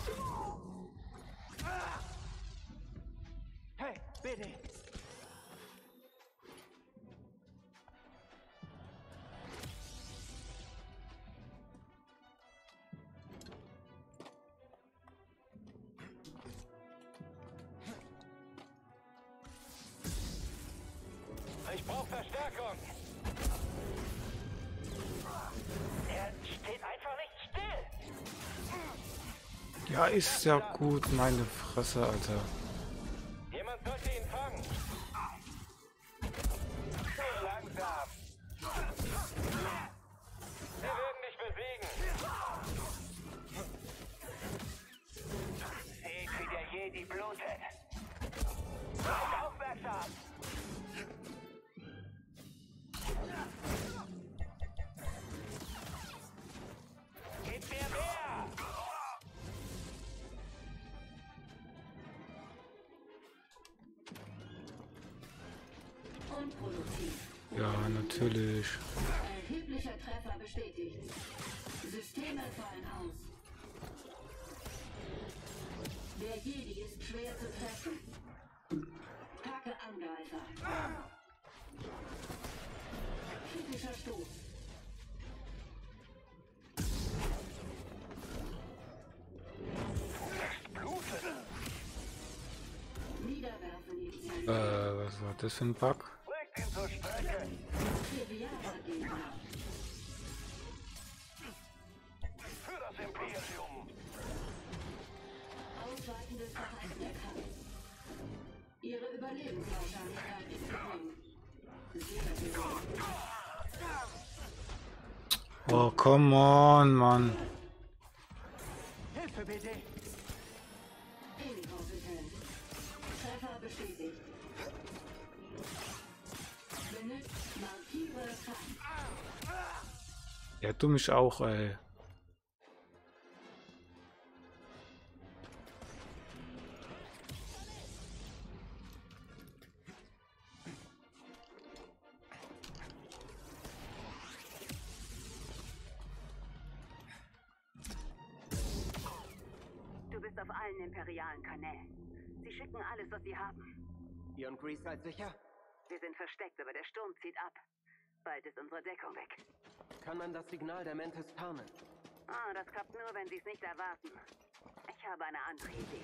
Speaker 2: Hey, B D!
Speaker 6: Ich brauche Verstärkung. Er steht einfach nicht still.
Speaker 3: Ja, ist ja gut, meine Fresse, Alter.
Speaker 6: Jemand sollte ihn fangen. So langsam. Wir werden dich besiegen. Seht, wie der Jedi blutet. Seid aufmerksam. Gib mir mehr.
Speaker 7: Unproduktiv.
Speaker 3: Ja, natürlich.
Speaker 7: Erheblicher Treffer bestätigt. Systeme fallen aus. Der Jedi ist schwer zu treffen. Hacke Angreifer. Kritischer Stoß. Niederwerfen Lizenz.
Speaker 3: Äh, was war das für ein Bug?
Speaker 6: Bringt ihn zur Strecke.
Speaker 7: Trivialer Gegner.
Speaker 6: Für das Imperium.
Speaker 7: Ausweitendes Verhalten erkannt. Ihre Überlebenswahrscheinlichkeit ist gering. Sehr gering.
Speaker 3: Oh, come on, Mann.
Speaker 2: Hilfe, B D!
Speaker 7: Inkompetent. Treffer bestätigt. Benutzt markiere Feind.
Speaker 3: Ja, du mich auch, ey.
Speaker 8: Du bist auf allen imperialen Kanälen. Sie schicken alles, was sie haben.
Speaker 2: Ihr und Grease seid sicher?
Speaker 8: Wir sind versteckt, aber der Sturm zieht ab. Bald ist unsere Deckung weg.
Speaker 2: Kann man das Signal der Mantis tarnen?
Speaker 8: Ah, das klappt nur, wenn sie es nicht erwarten. Ich habe eine andere Idee.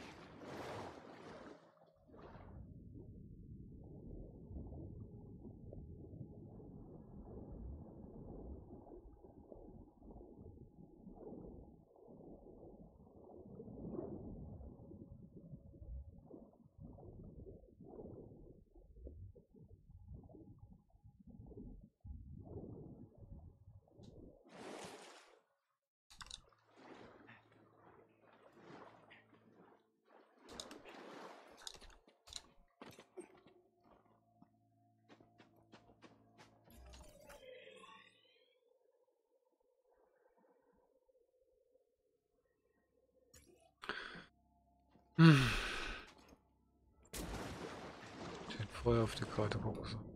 Speaker 3: Hm. Ich hätte vorher auf die Karte gucken sollen.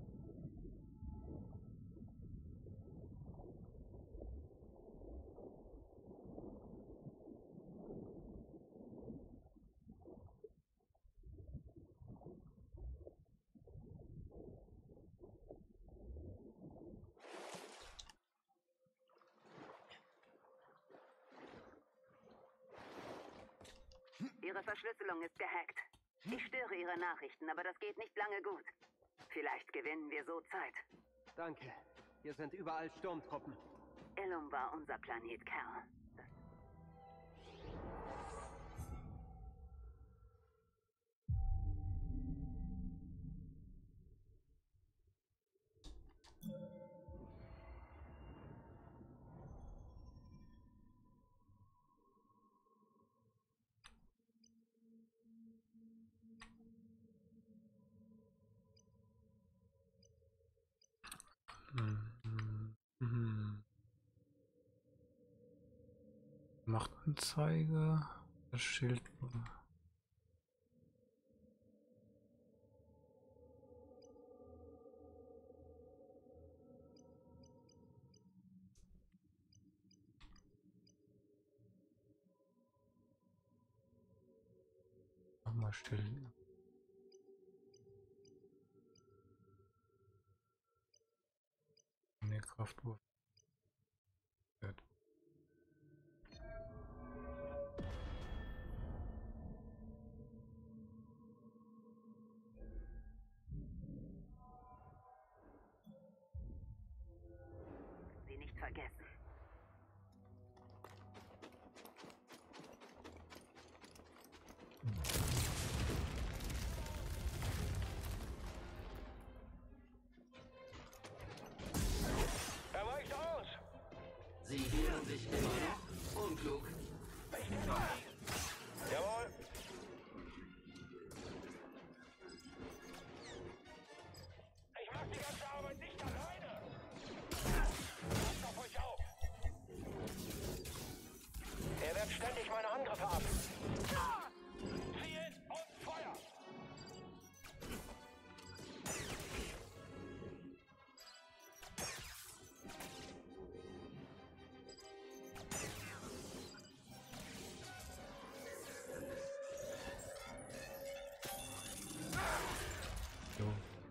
Speaker 8: Ihre Verschlüsselung ist gehackt. Ich störe Ihre Nachrichten, aber das geht nicht lange gut. Vielleicht gewinnen wir so Zeit.
Speaker 2: Danke. Hier sind überall Sturmtruppen.
Speaker 8: Illum war unser Planet, Kerl.
Speaker 3: Hm, hm, hm. Machtanzeige. Das Schild. Nochmal still. Ne, Kraftwurf.
Speaker 8: Sie nicht vergessen.
Speaker 6: Er weicht aus!
Speaker 7: Sie wehren sich immer noch. Unklug.
Speaker 6: Jawohl! Ich mach die ganze Arbeit nicht alleine! Passt auf euch auf! Er wehrt ständig meine Angriffe ab. Zielen und Feuer!
Speaker 3: Jo.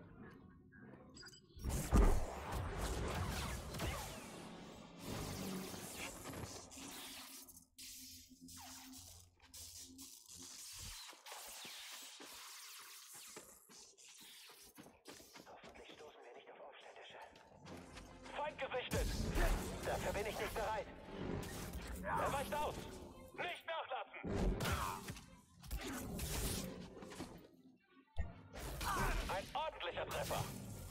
Speaker 6: Hoffentlich stoßen wir nicht auf Aufständische. Feind gesichtet! Dafür bin ich nicht bereit. Er weicht aus! Nicht nachlassen! Ein ordentlicher Treffer!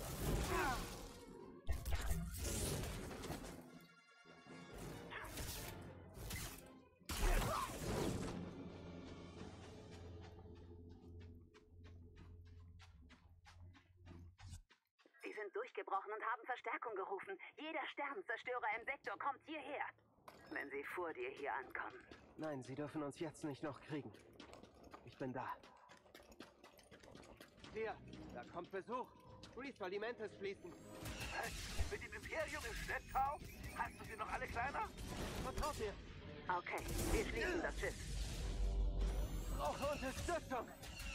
Speaker 8: Sie sind durchgebrochen und haben Verstärkung gerufen. Jeder Sternenzerstörer im Sektor kommt hierher. Wenn sie vor dir hier ankommen.
Speaker 2: Nein, sie dürfen uns jetzt nicht noch kriegen. Ich bin da. Hier, da kommt Besuch. Grease soll die Mantis schließen.
Speaker 6: Mit dem Imperium im Schlepptau? Hast du sie noch alle kleiner?
Speaker 2: Vertraut mir.
Speaker 8: Okay, wir schließen das Schiff.
Speaker 2: Brauche Unterstützung.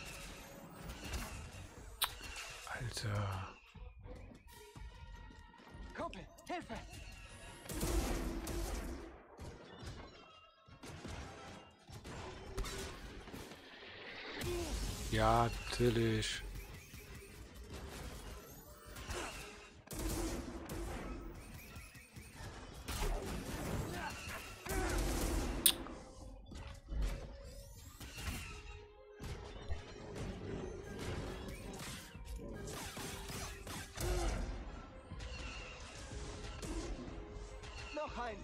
Speaker 3: Alter.
Speaker 2: Kumpel, Hilfe!
Speaker 3: Ja, natürlich.
Speaker 2: Noch ein.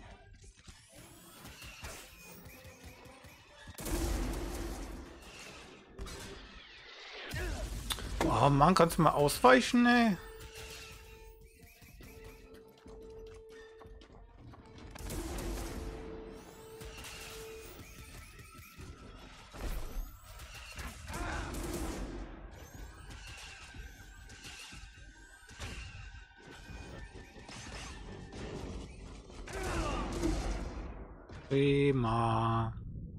Speaker 3: Oh Mann, kannst du mal ausweichen, ey? Prima.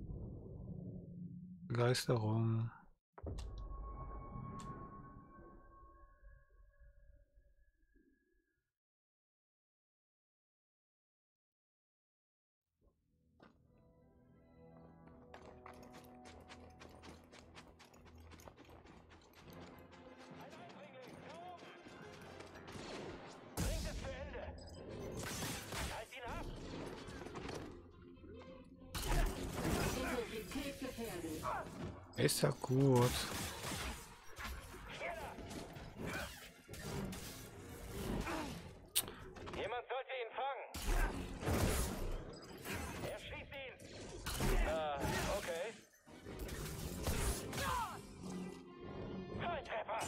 Speaker 3: Begeisterung.
Speaker 6: Bringt es zu Ende! Halt ihn ab!
Speaker 7: Integrität gefährdet.
Speaker 3: Ist ja gut.
Speaker 6: Jemand sollte ihn fangen! Er schießt ihn! Äh, okay. Volltreffer!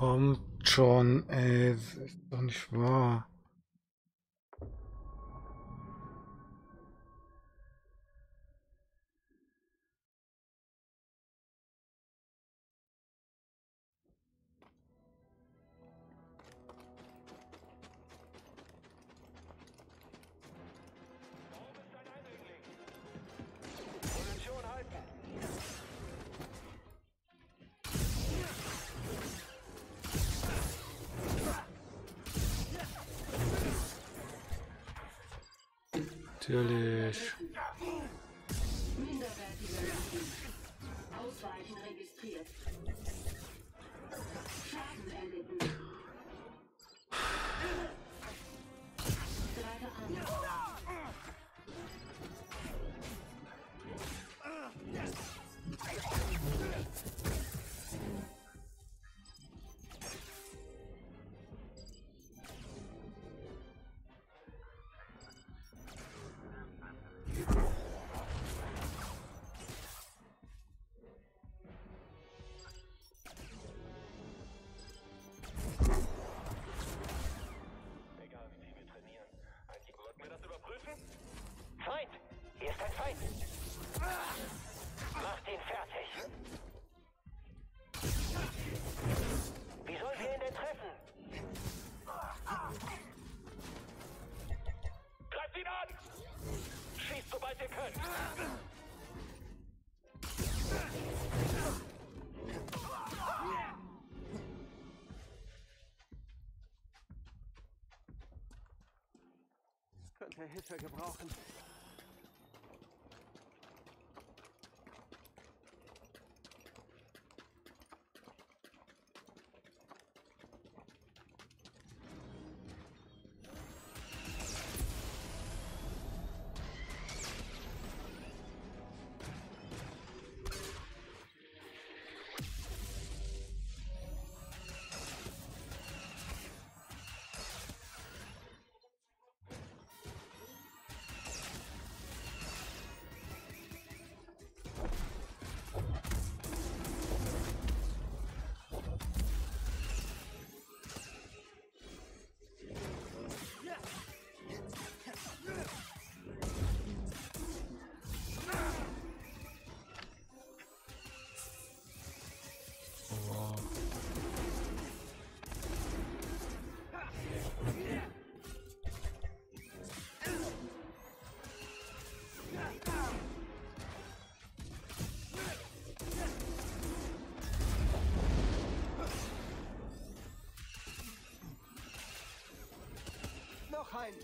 Speaker 3: Kommt schon, ey, das ist doch nicht wahr.
Speaker 6: Position halten.
Speaker 3: Natürlich.
Speaker 7: Minderwertiger Betrieb. Ausweichen registriert. Schaden erlitten. Greife an.
Speaker 6: Egal wie viel wir trainieren. Eigentlich sollten wir das überprüfen. Feind! Hier ist ein Feind! Macht ihn fertig! Wie sollen wir ihn denn treffen? Greift ihn an! Schießt, sobald ihr könnt!
Speaker 2: Könnte Hilfe gebrauchen. Noch ein.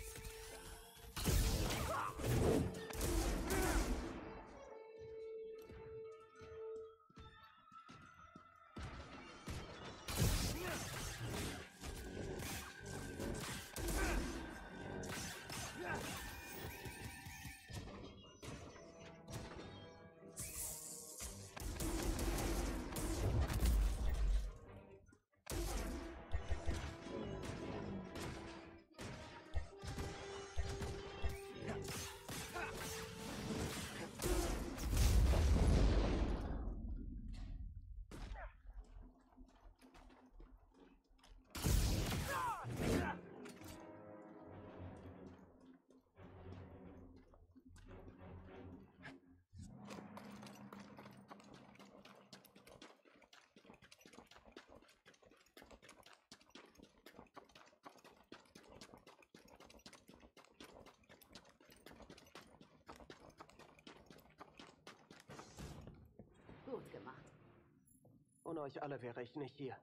Speaker 8: Gut gemacht.
Speaker 2: Ohne euch alle wäre ich nicht hier.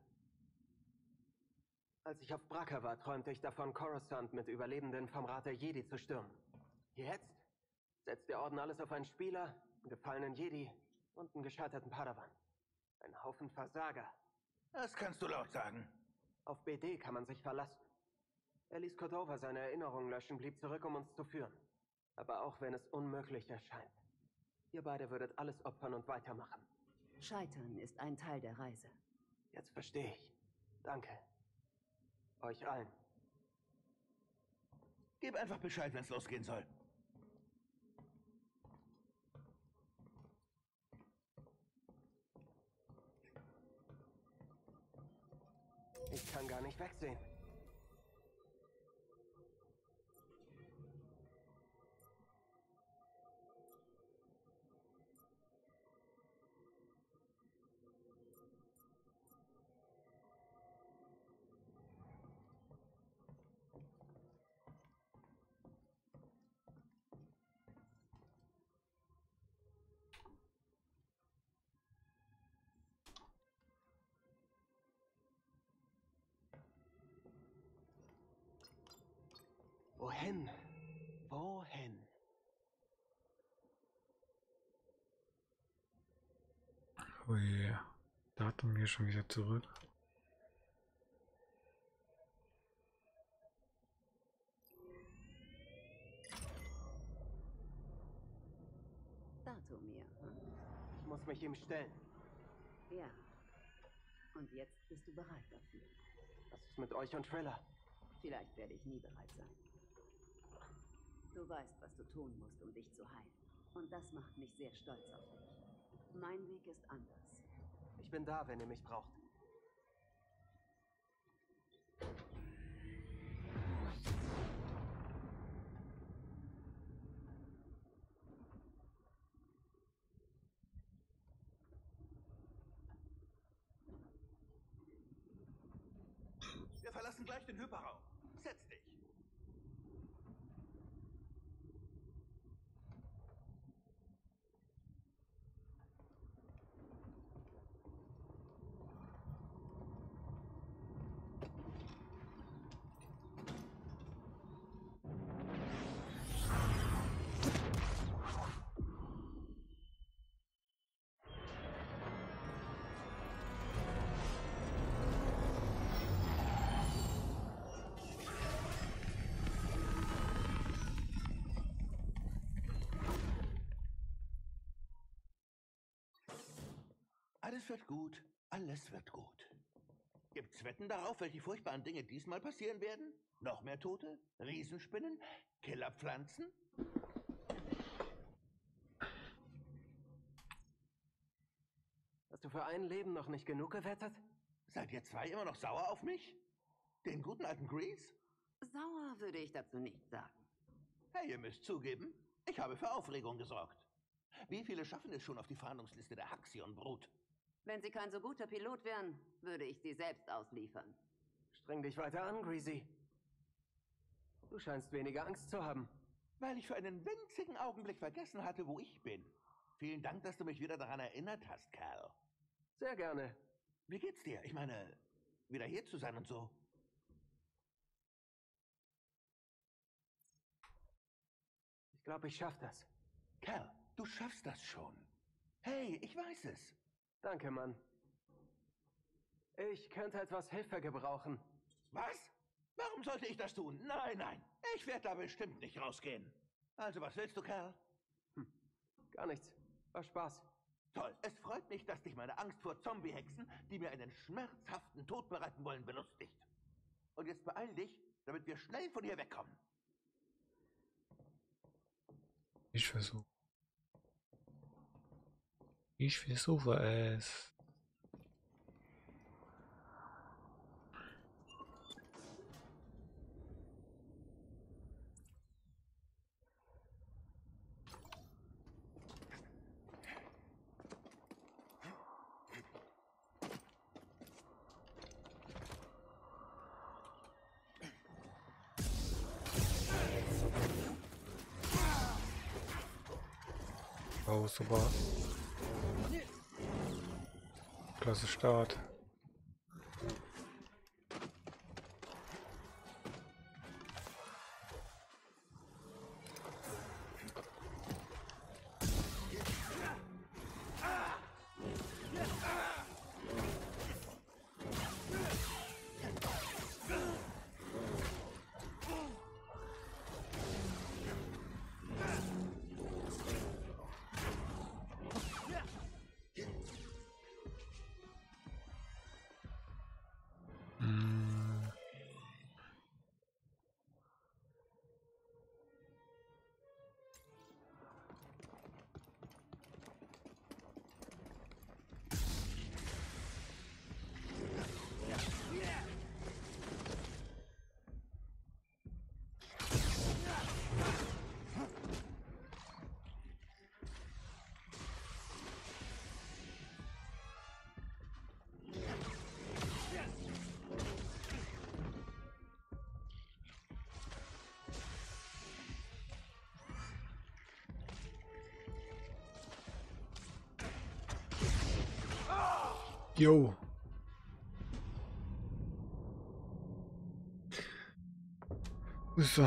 Speaker 2: Als ich auf Bracca war, träumte ich davon, Coruscant mit Überlebenden vom Rat der Jedi zu stürmen. Jetzt setzt der Orden alles auf einen Spieler, einen gefallenen Jedi und einen gescheiterten Padawan. Ein Haufen Versager.
Speaker 9: Das kannst du laut sagen.
Speaker 2: Auf B D kann man sich verlassen. Er ließ Cordova seine Erinnerungen löschen, blieb zurück, um uns zu führen. Aber auch wenn es unmöglich erscheint, ihr beide würdet alles opfern und weitermachen.
Speaker 8: Scheitern ist ein Teil der Reise.
Speaker 2: Jetzt verstehe ich. Danke. Euch allen.
Speaker 9: Gib einfach Bescheid, wenn es losgehen soll.
Speaker 2: Ich kann gar nicht wegsehen. Wohin? Wohin?
Speaker 3: Ui, Datum hier schon wieder zurück.
Speaker 8: Datumir, hm?
Speaker 2: Ich muss mich ihm stellen.
Speaker 8: Ja. Und jetzt bist du bereit dafür.
Speaker 2: Was ist mit euch und Triller?
Speaker 8: Vielleicht werde ich nie bereit sein. Du weißt, was du tun musst, um dich zu heilen. Und das macht mich sehr stolz auf dich. Mein Weg ist anders.
Speaker 2: Ich bin da, wenn ihr mich braucht.
Speaker 9: Wir verlassen gleich den Hyperraum. Setz dich. Alles wird gut. Alles wird gut. Gibt's Wetten darauf, welche furchtbaren Dinge diesmal passieren werden? Noch mehr Tote? Riesenspinnen? Killerpflanzen?
Speaker 2: Hast du für ein Leben noch nicht genug gewettet?
Speaker 9: Seid ihr zwei immer noch sauer auf mich? Den guten alten Grease?
Speaker 8: Sauer würde ich dazu nicht sagen.
Speaker 9: Hey, ihr müsst zugeben, ich habe für Aufregung gesorgt. Wie viele schaffen es schon auf die Fahndungsliste der Haxion-Brut?
Speaker 8: Wenn sie kein so guter Pilot wären, würde ich sie selbst ausliefern.
Speaker 2: Streng dich weiter an, Greasy. Du scheinst weniger Angst zu haben.
Speaker 9: Weil ich für einen winzigen Augenblick vergessen hatte, wo ich bin. Vielen Dank, dass du mich wieder daran erinnert hast, Kerl.
Speaker 2: Sehr gerne.
Speaker 9: Wie geht's dir? Ich meine, wieder hier zu sein und so.
Speaker 2: Ich glaube, ich schaff das.
Speaker 9: Kerl, du schaffst das schon. Hey, ich weiß es.
Speaker 2: Danke, Mann. Ich könnte etwas Hilfe gebrauchen.
Speaker 9: Was? Warum sollte ich das tun? Nein, nein. Ich werde da bestimmt nicht rausgehen. Also, was willst du, Kerl?
Speaker 2: Hm. Gar nichts. War Spaß.
Speaker 9: Toll. Es freut mich, dass dich meine Angst vor Zombie-Hexen, die mir einen schmerzhaften Tod bereiten wollen, belustigt. Und jetzt beeil dich, damit wir schnell von hier wegkommen.
Speaker 3: Ich versuche. Ich versuche es. Oh, super. Klasse Start. Jo. So.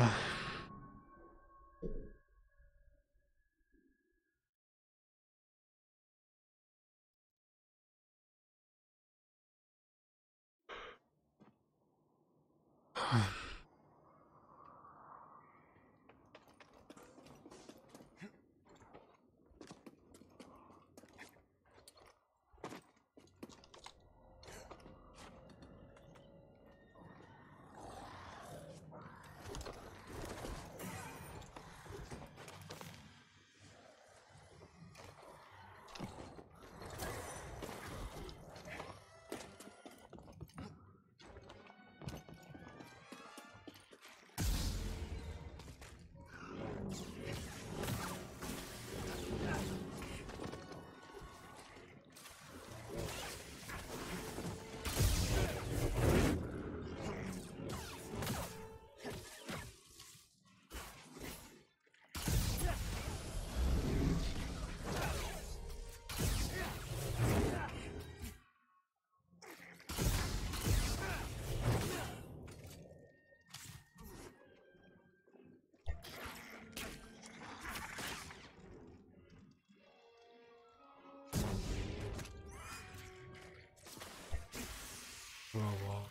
Speaker 3: Wow, wow.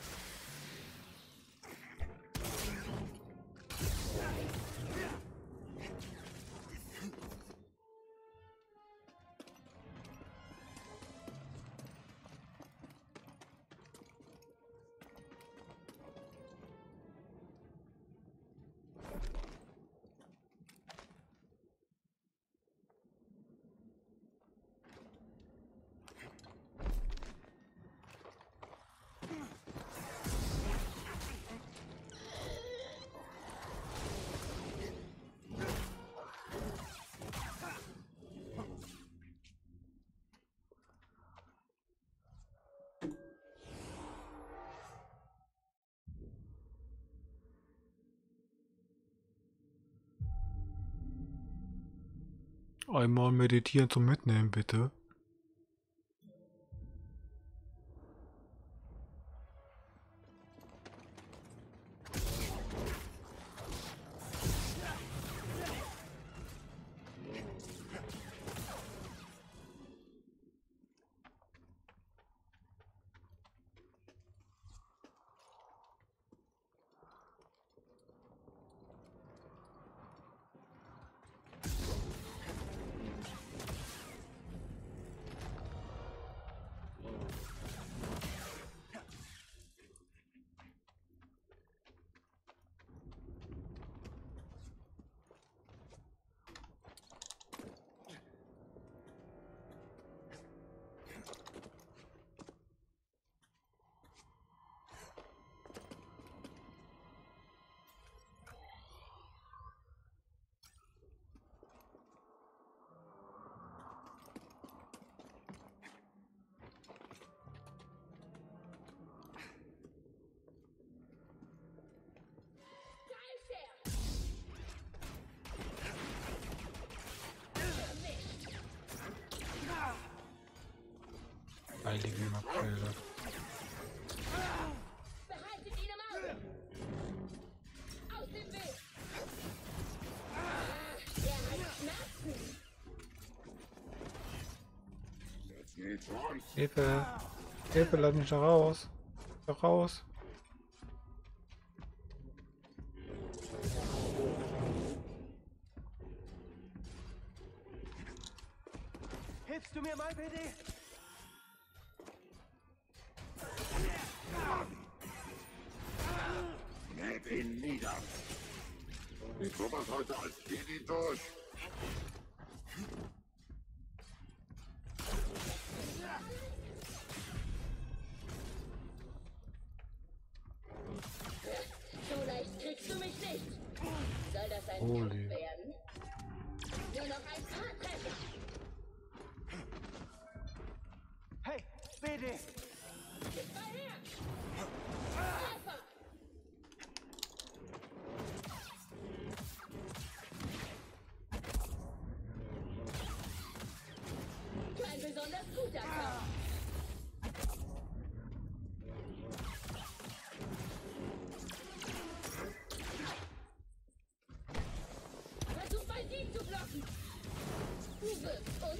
Speaker 3: Einmal meditieren zum Mitnehmen, bitte. Heilige Makrele.
Speaker 4: Behaltet ihn im Auge! Aus dem Weg! Der hat Schmerzen!
Speaker 3: Hilfe! Hilfe, lass mich da raus! Da raus!
Speaker 2: Hilfst du mir mal, B D?
Speaker 10: Nehmt ihn nieder. Die Truppe heute als Jedi durch.
Speaker 4: So leicht kriegst du mich nicht. Soll das ein
Speaker 3: Holy.
Speaker 4: Kampf werden? Nur noch ein paar Treffer.
Speaker 2: Hey, B D!
Speaker 4: Gib mal her! Treffer! Kein besonders guter Kampf.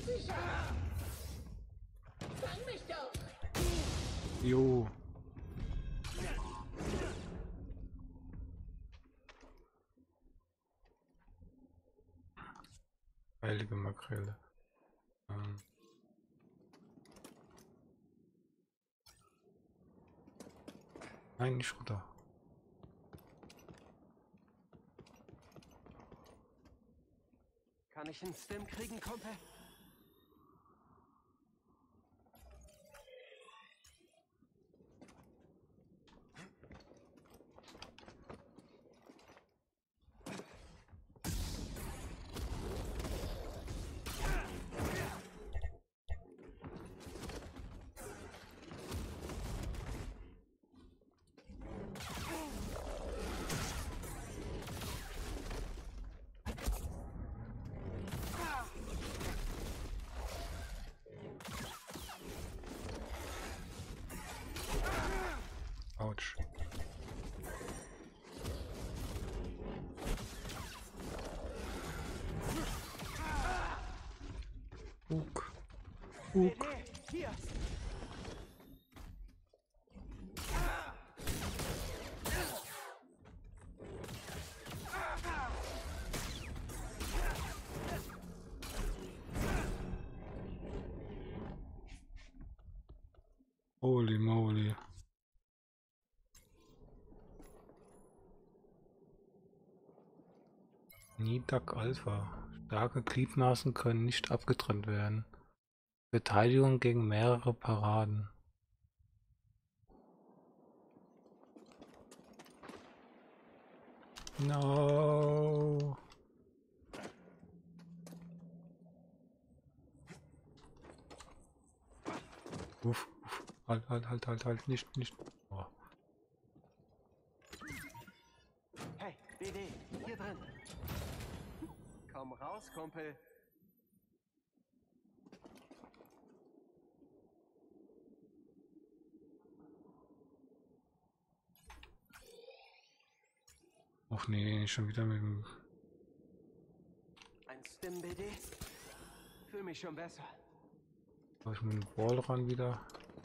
Speaker 7: sicher. Fang mich doch.
Speaker 3: Jo. Heilige Makrele. Ähm. Nein, nicht runter.
Speaker 2: Kann ich einen Stim kriegen, Kumpel?
Speaker 3: Autsch. Bug. Bug.
Speaker 2: Hier.
Speaker 3: Holy moly. Nidak Alpha. Starke Gliedmaßen können nicht abgetrennt werden. Verteidigung gegen mehrere Paraden. No. Uff, uff. Halt, halt, halt, halt, halt, nicht, nicht. Oh.
Speaker 2: Hey, B D, hier drin. Komm raus, Kumpel.
Speaker 3: Och nee, schon wieder mit dem...
Speaker 2: Ein Stim, B D? Fühl mich schon besser.
Speaker 3: Soll ich mit dem Ball ran wieder?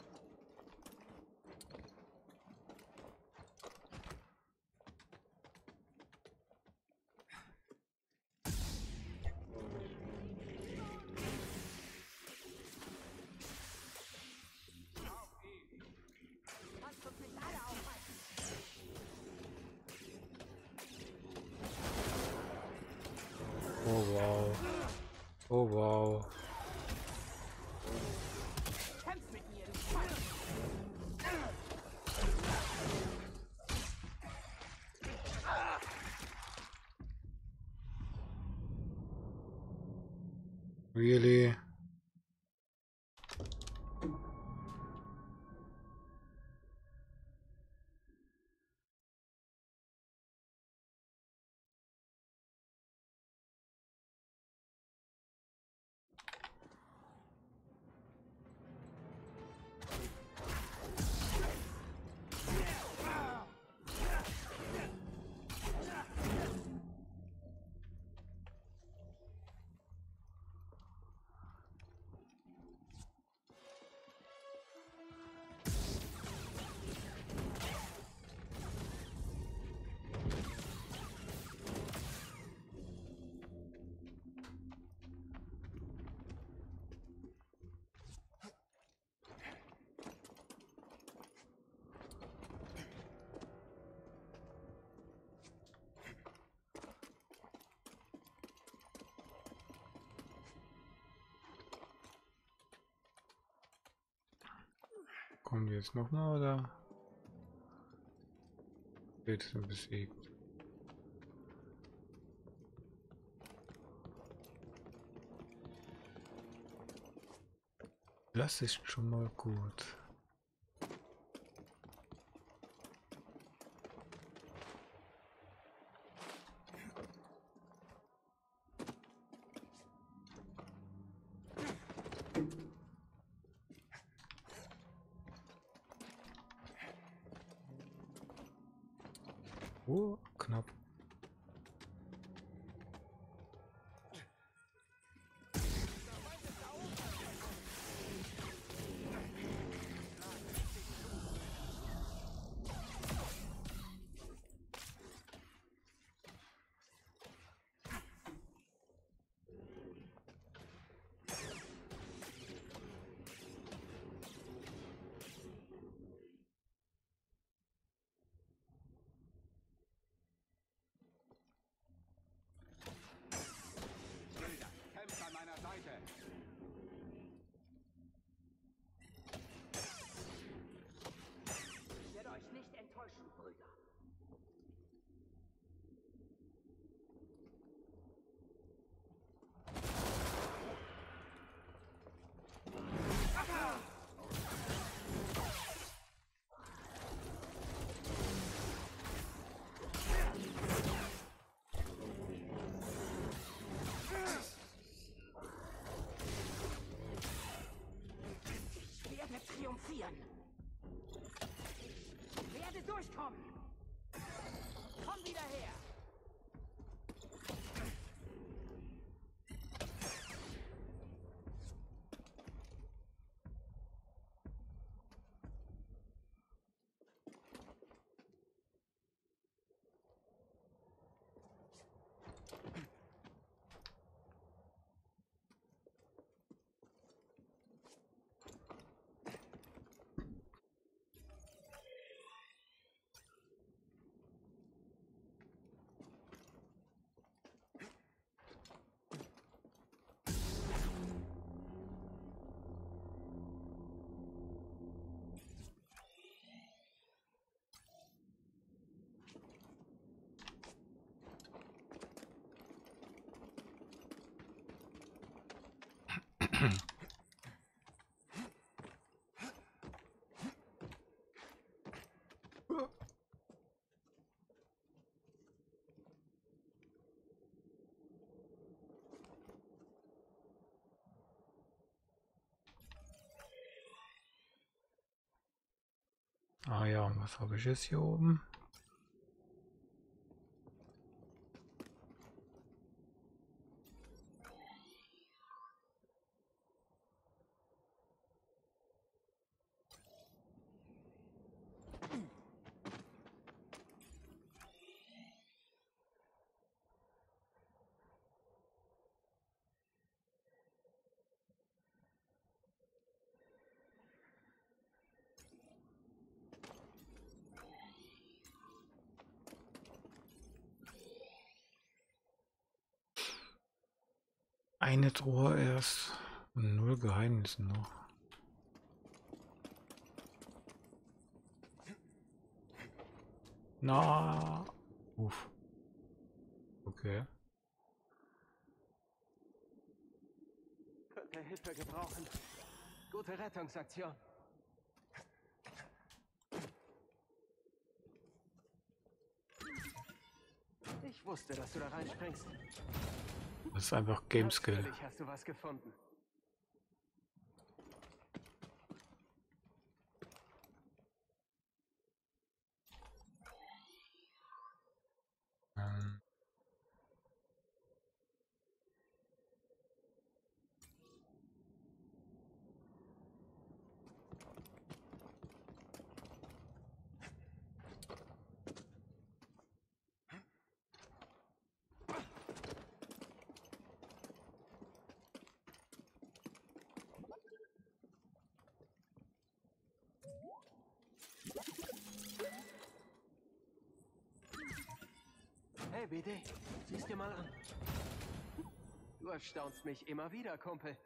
Speaker 3: Oh wow. Oh wow. Really? Kommen wir jetzt noch mal oder? Wird sind besiegt. Das ist schon mal gut. Oh, knapp.
Speaker 6: kommen! Komm wieder her!
Speaker 3: Ah ja, und was habe ich jetzt hier oben? Eine Truhe erst und null Geheimnisse noch. Na, uff. Okay.
Speaker 2: Könnte Hilfe gebrauchen. Gute Rettungsaktion. Ich wusste, dass du da reinspringst.
Speaker 3: Das ist einfach Game Skill.
Speaker 2: Natürlich hast du was gefunden.
Speaker 3: Ähm.
Speaker 2: Hey, B D, siehst dir mal an. Du erstaunst mich immer wieder, Kumpel.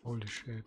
Speaker 3: Holy shit.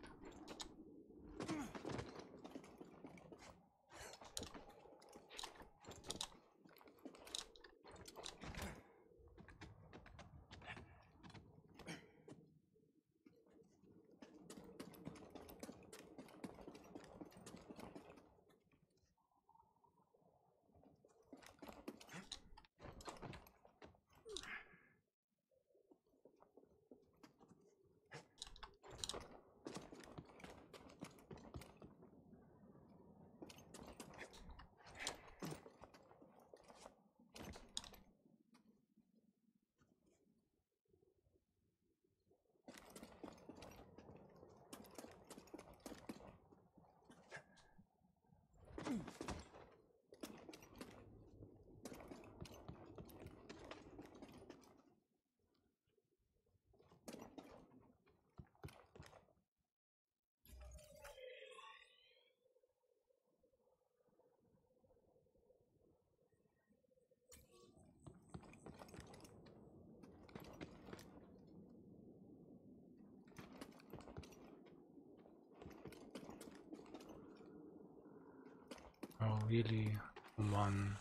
Speaker 3: Oh, really? Oh Mann.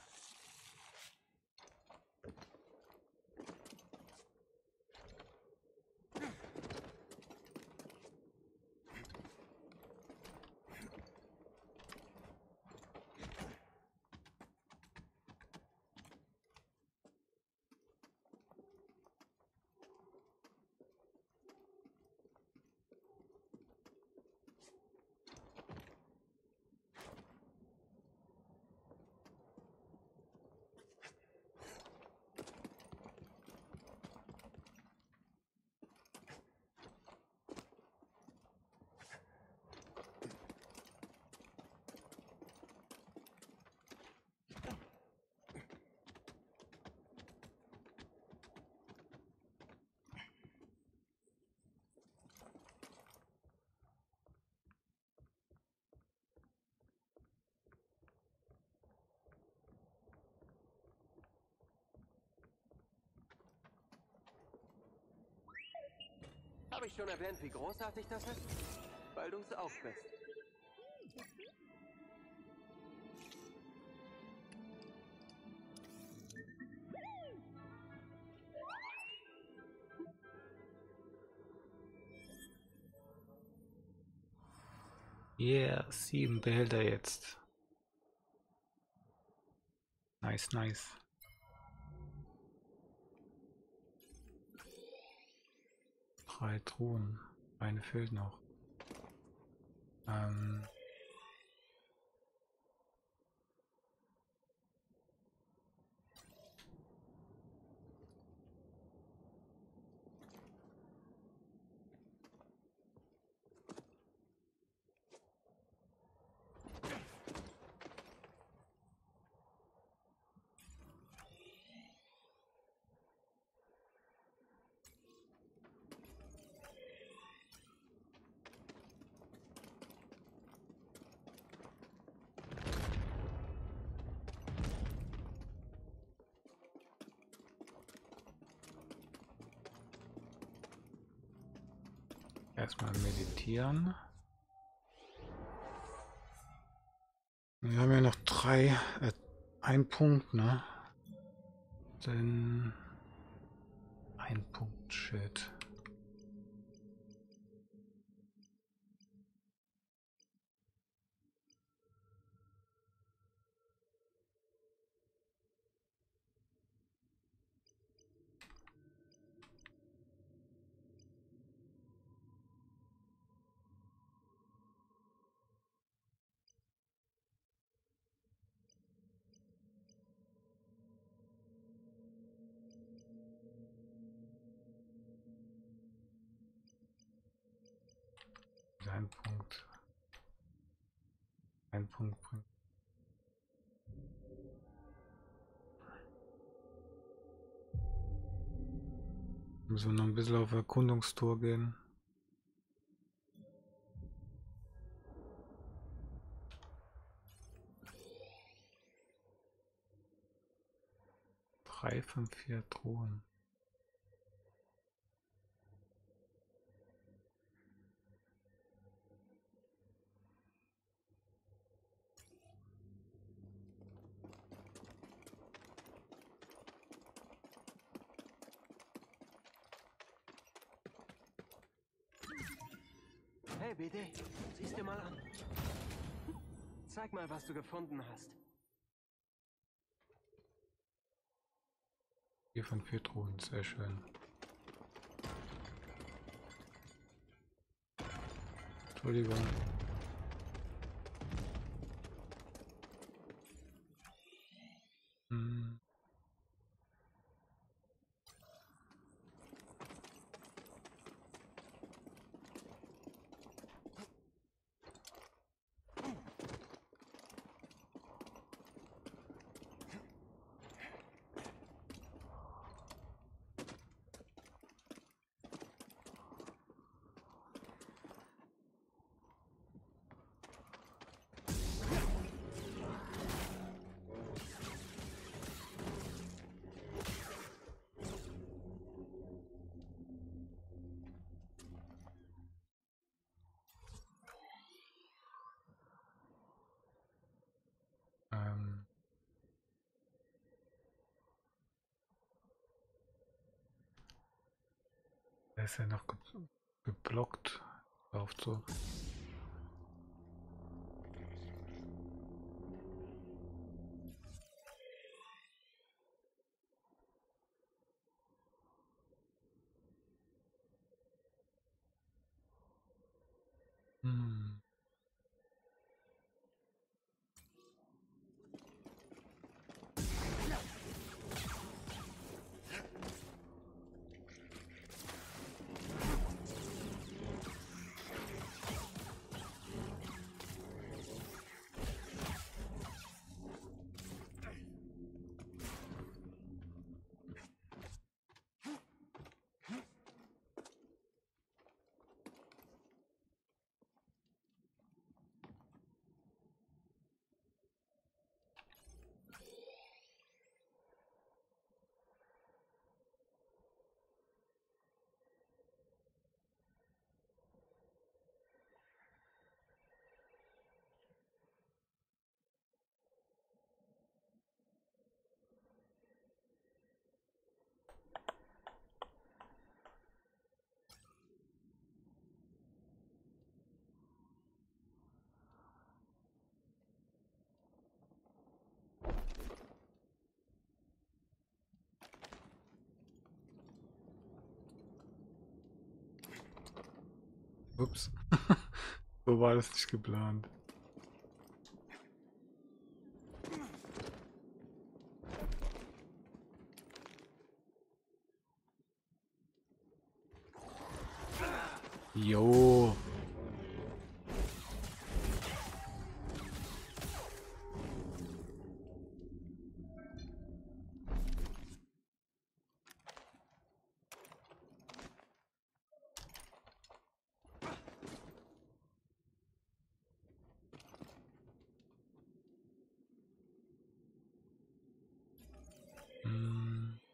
Speaker 2: Habe ich schon erwähnt, wie großartig das ist? Weil du es auch bist.
Speaker 3: Yeah, sieben Behälter jetzt. Nice, nice. Drei Truhen. Eine fehlt noch. Ähm. Erstmal meditieren. Wir haben ja noch drei, äh, ein Punkt, ne? Denn ein Punkt, shit. Ein Punkt. Ein Punkt bringt. Müssen wir noch ein bisschen auf Erkundungstour gehen. Drei von vier Truhen.
Speaker 2: Hey, B D, siehst dir mal an. Zeig mal, was du gefunden hast.
Speaker 3: Vier von vier Truhen, sehr schön. Entschuldigung. Hm. Ähm. Er ist ja noch ge geblockt. Aufzug. Hm. Ups. So war das nicht geplant. Jo. Hm.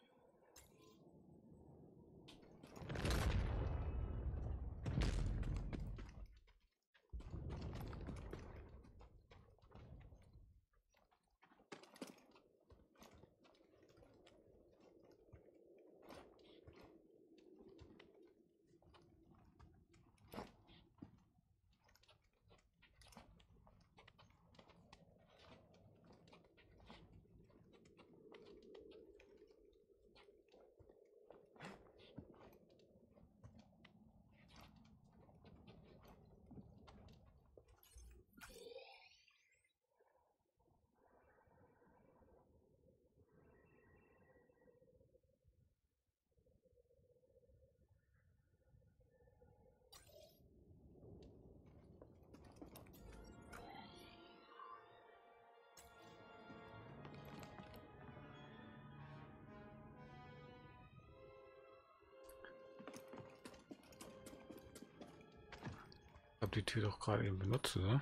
Speaker 3: Ich habe die Tür doch gerade eben benutzt, oder?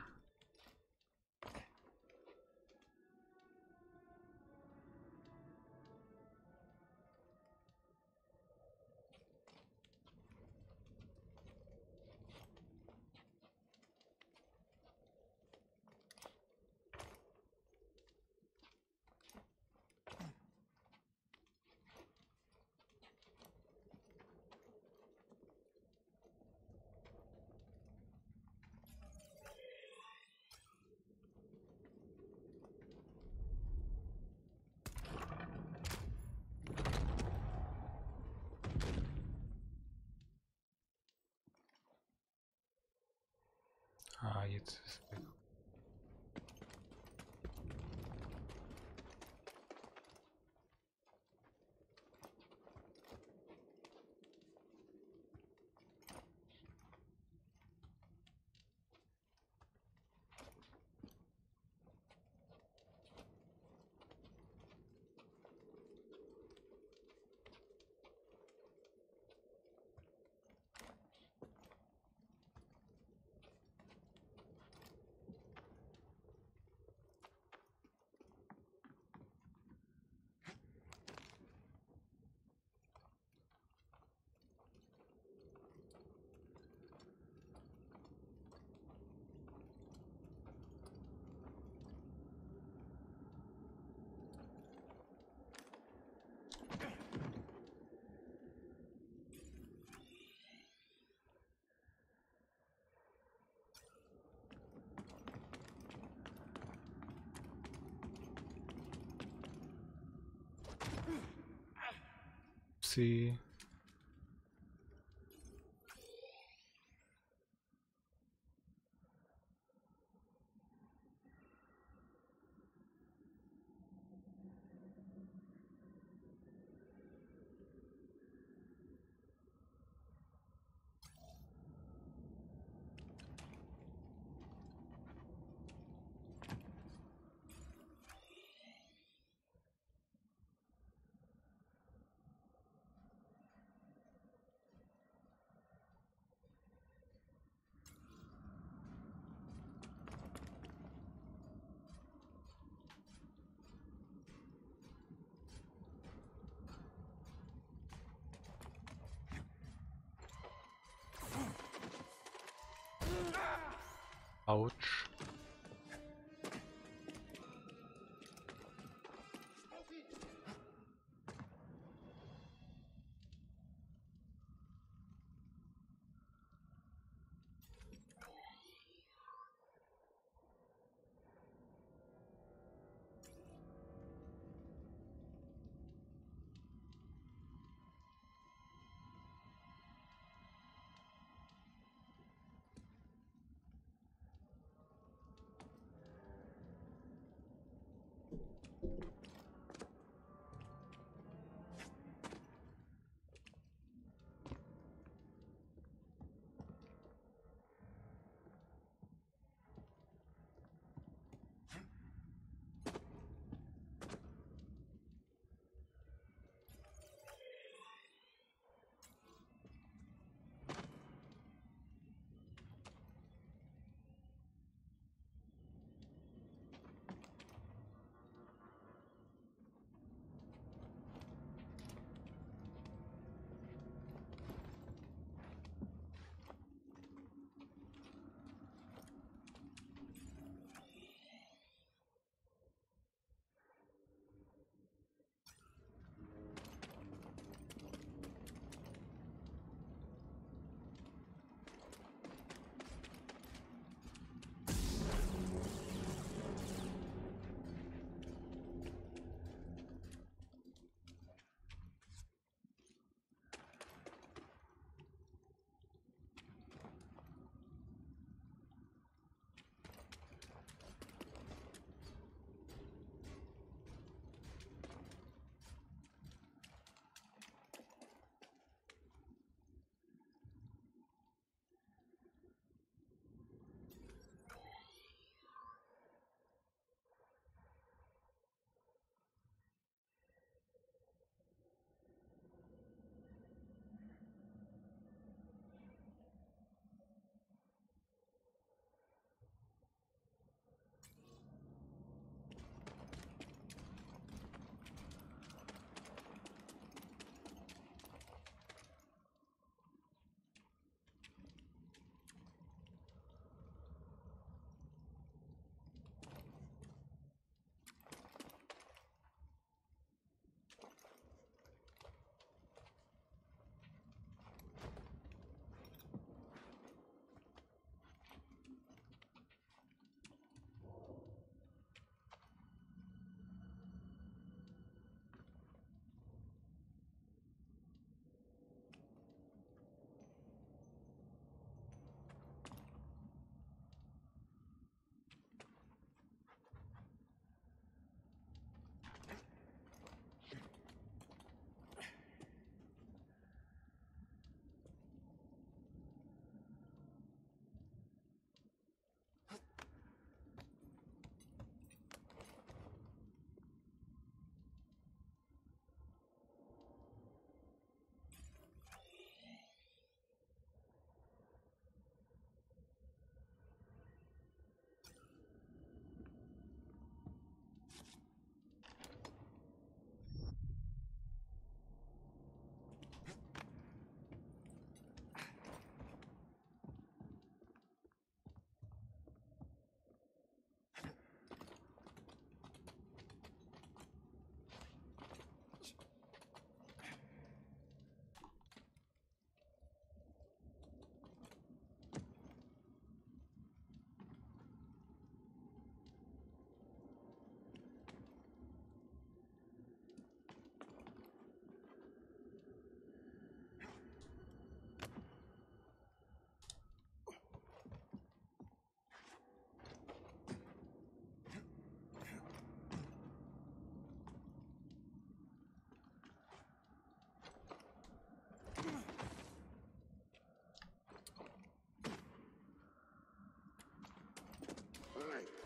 Speaker 3: Ah, jetzt ist es weg. Sie. Autsch.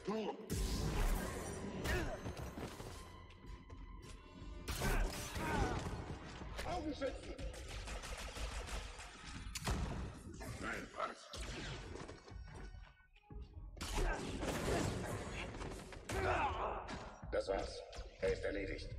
Speaker 10: Augen schützen! Nein, was? Das war's. Er ist erledigt.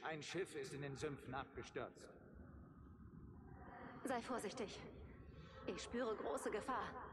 Speaker 11: Ein Schiff ist in den Sümpfen abgestürzt.
Speaker 12: Sei vorsichtig. Ich spüre große Gefahr.